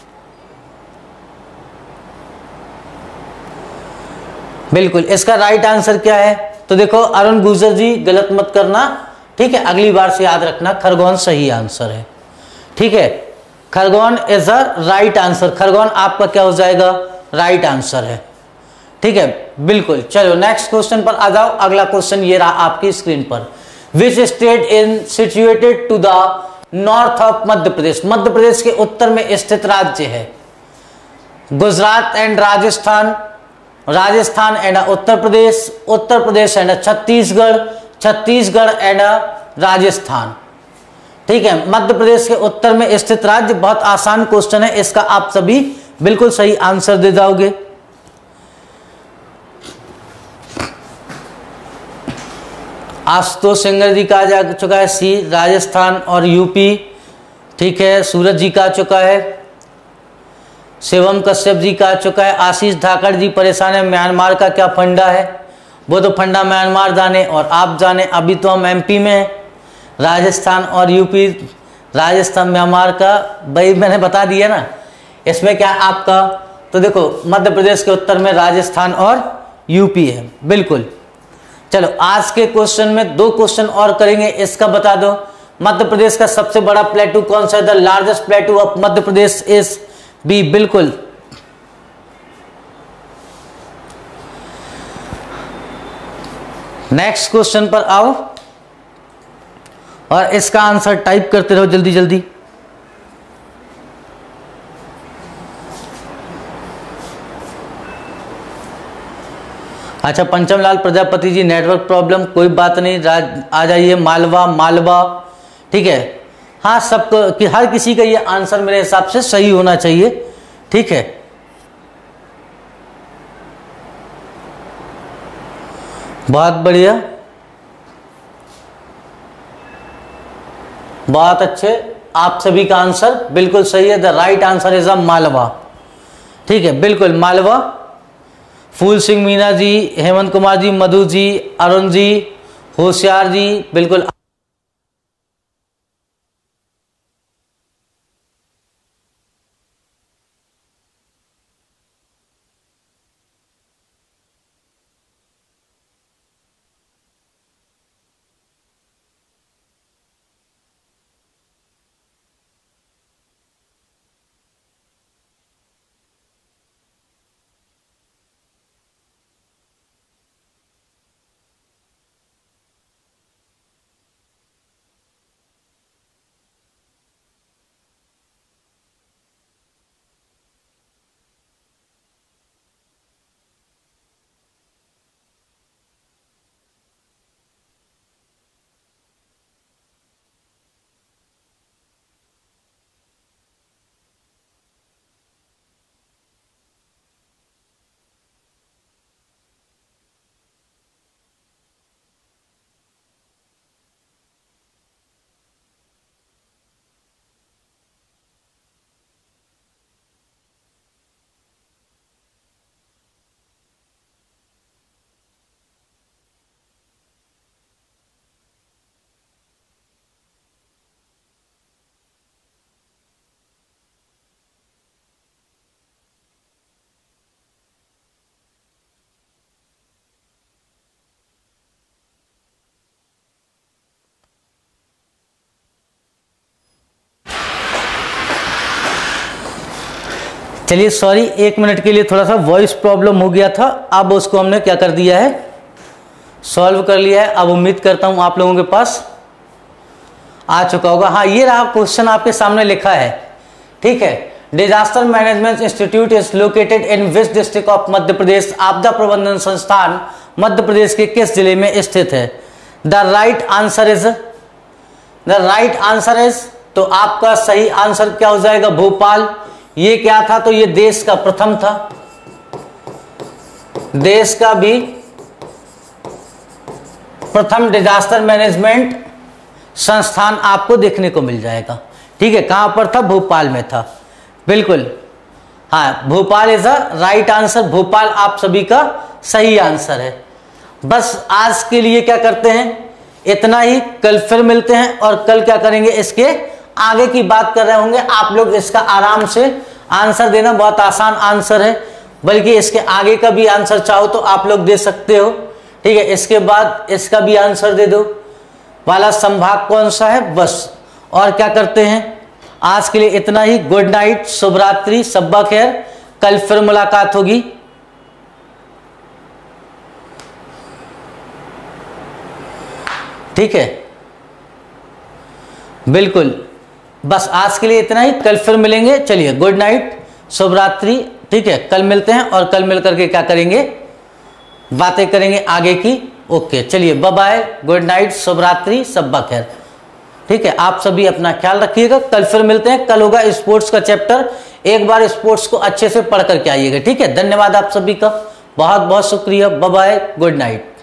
बिल्कुल इसका राइट आंसर क्या है, तो देखो अरुण गुजर जी गलत मत करना, ठीक है, अगली बार से याद रखना खरगोन सही आंसर है। ठीक है, Khargone is a right answer. Khargone आपका क्या हो जाएगा, राइट आंसर है। ठीक है, बिल्कुल। चलो नेक्स्ट क्वेश्चन पर आ जाओ। अगला क्वेश्चन ये रहा आपकी स्क्रीन पर। Which state in situated to the north of Madhya Pradesh. Madhya Pradesh के उत्तर में स्थित राज्य है। Gujarat and Rajasthan, Rajasthan and Uttar Pradesh, Uttar Pradesh and Chhattisgarh, Chhattisgarh and Rajasthan. ठीक है, मध्य प्रदेश के उत्तर में स्थित राज्य। बहुत आसान क्वेश्चन है, इसका आप सभी बिल्कुल सही आंसर दे जाओगे। आशुतोष सिंगर जी का आ जा चुका है सी, राजस्थान और यूपी। ठीक है, सूरज जी का आ चुका है, शिवम कश्यप जी का आ चुका है, आशीष धाकड़ जी परेशान है म्यांमार का क्या फंडा है। वो तो फंडा म्यांमार जाने और आप जाने, अभी तो हम एमपी में हैं। राजस्थान और यूपी, राजस्थान म्यांमार का भाई मैंने बता दिया ना। इसमें क्या आपका, तो देखो मध्य प्रदेश के उत्तर में राजस्थान और यूपी है, बिल्कुल। चलो आज के क्वेश्चन में 2 क्वेश्चन और करेंगे, इसका बता दो। मध्य प्रदेश का सबसे बड़ा प्लेटू कौन सा है। The largest plateau of Madhya Pradesh is B, बिल्कुल। नेक्स्ट क्वेश्चन पर आओ और इसका आंसर टाइप करते रहो जल्दी जल्दी। अच्छा, पंचमलाल प्रजापति जी नेटवर्क प्रॉब्लम, कोई बात नहीं, आ जाइए। मालवा, मालवा। ठीक है, हाँ सबको कि हर किसी का ये आंसर मेरे हिसाब से सही होना चाहिए। ठीक है, बहुत बढ़िया, बहुत अच्छे। आप सभी का आंसर बिल्कुल सही है। The right answer is a Malwa. ठीक है, बिल्कुल मालवा। फूल सिंह मीना जी, हेमंत कुमार जी, मधु जी, अरुण जी, होशियार जी, बिल्कुल। चलिए सॉरी, 1 मिनट के लिए थोड़ा सा वॉइस प्रॉब्लम हो गया था। अब उसको हमने क्या कर दिया है, सॉल्व कर लिया है। अब उम्मीद करता हूं आप लोगों के पास आ चुका होगा। हाँ, ये रहा क्वेश्चन आपके सामने लिखा है। ठीक है, disaster management institute is located in which district of Madhya Pradesh. आपदा प्रबंधन संस्थान मध्य प्रदेश के किस जिले में स्थित है। द राइट आंसर इज, तो आपका सही आंसर क्या हो जाएगा, भोपाल। ये क्या था, तो ये देश का प्रथम था, देश का भी प्रथम डिजास्टर मैनेजमेंट संस्थान आपको देखने को मिल जाएगा। ठीक है, कहां पर था, भोपाल में था, बिल्कुल। हाँ, Bhopal is a right answer. Bhopal आप सभी का सही आंसर है। बस आज के लिए क्या करते हैं, इतना ही। कल फिर मिलते हैं और कल क्या करेंगे, इसके आगे की बात कर रहे होंगे। आप लोग इसका आराम से आंसर देना, बहुत आसान आंसर है, बल्कि इसके आगे का भी आंसर चाहो तो आप लोग दे सकते हो। ठीक है, इसके बाद इसका भी आंसर दे दो, वाला संभाग कौन सा है, बस। और क्या करते हैं, आज के लिए इतना ही। गुड नाइट, शुभ रात्रि, सब्बा खैर। कल फिर मुलाकात होगी। ठीक है, बिल्कुल, बस आज के लिए इतना ही। कल फिर मिलेंगे। चलिए, गुड नाइट, शुभ रात्रि। ठीक है, कल मिलते हैं और कल मिलकर के क्या करेंगे, बातें करेंगे आगे की। ओके, चलिए, बाय बाय, गुड नाइट, शुभ रात्रि, सब्बा खैर। ठीक है, आप सभी अपना ख्याल रखिएगा। कल फिर मिलते हैं। कल होगा स्पोर्ट्स का चैप्टर। एक बार स्पोर्ट्स को अच्छे से पढ़ करके आइएगा। ठीक है, धन्यवाद आप सभी का, बहुत बहुत शुक्रिया। Bye bye, good night.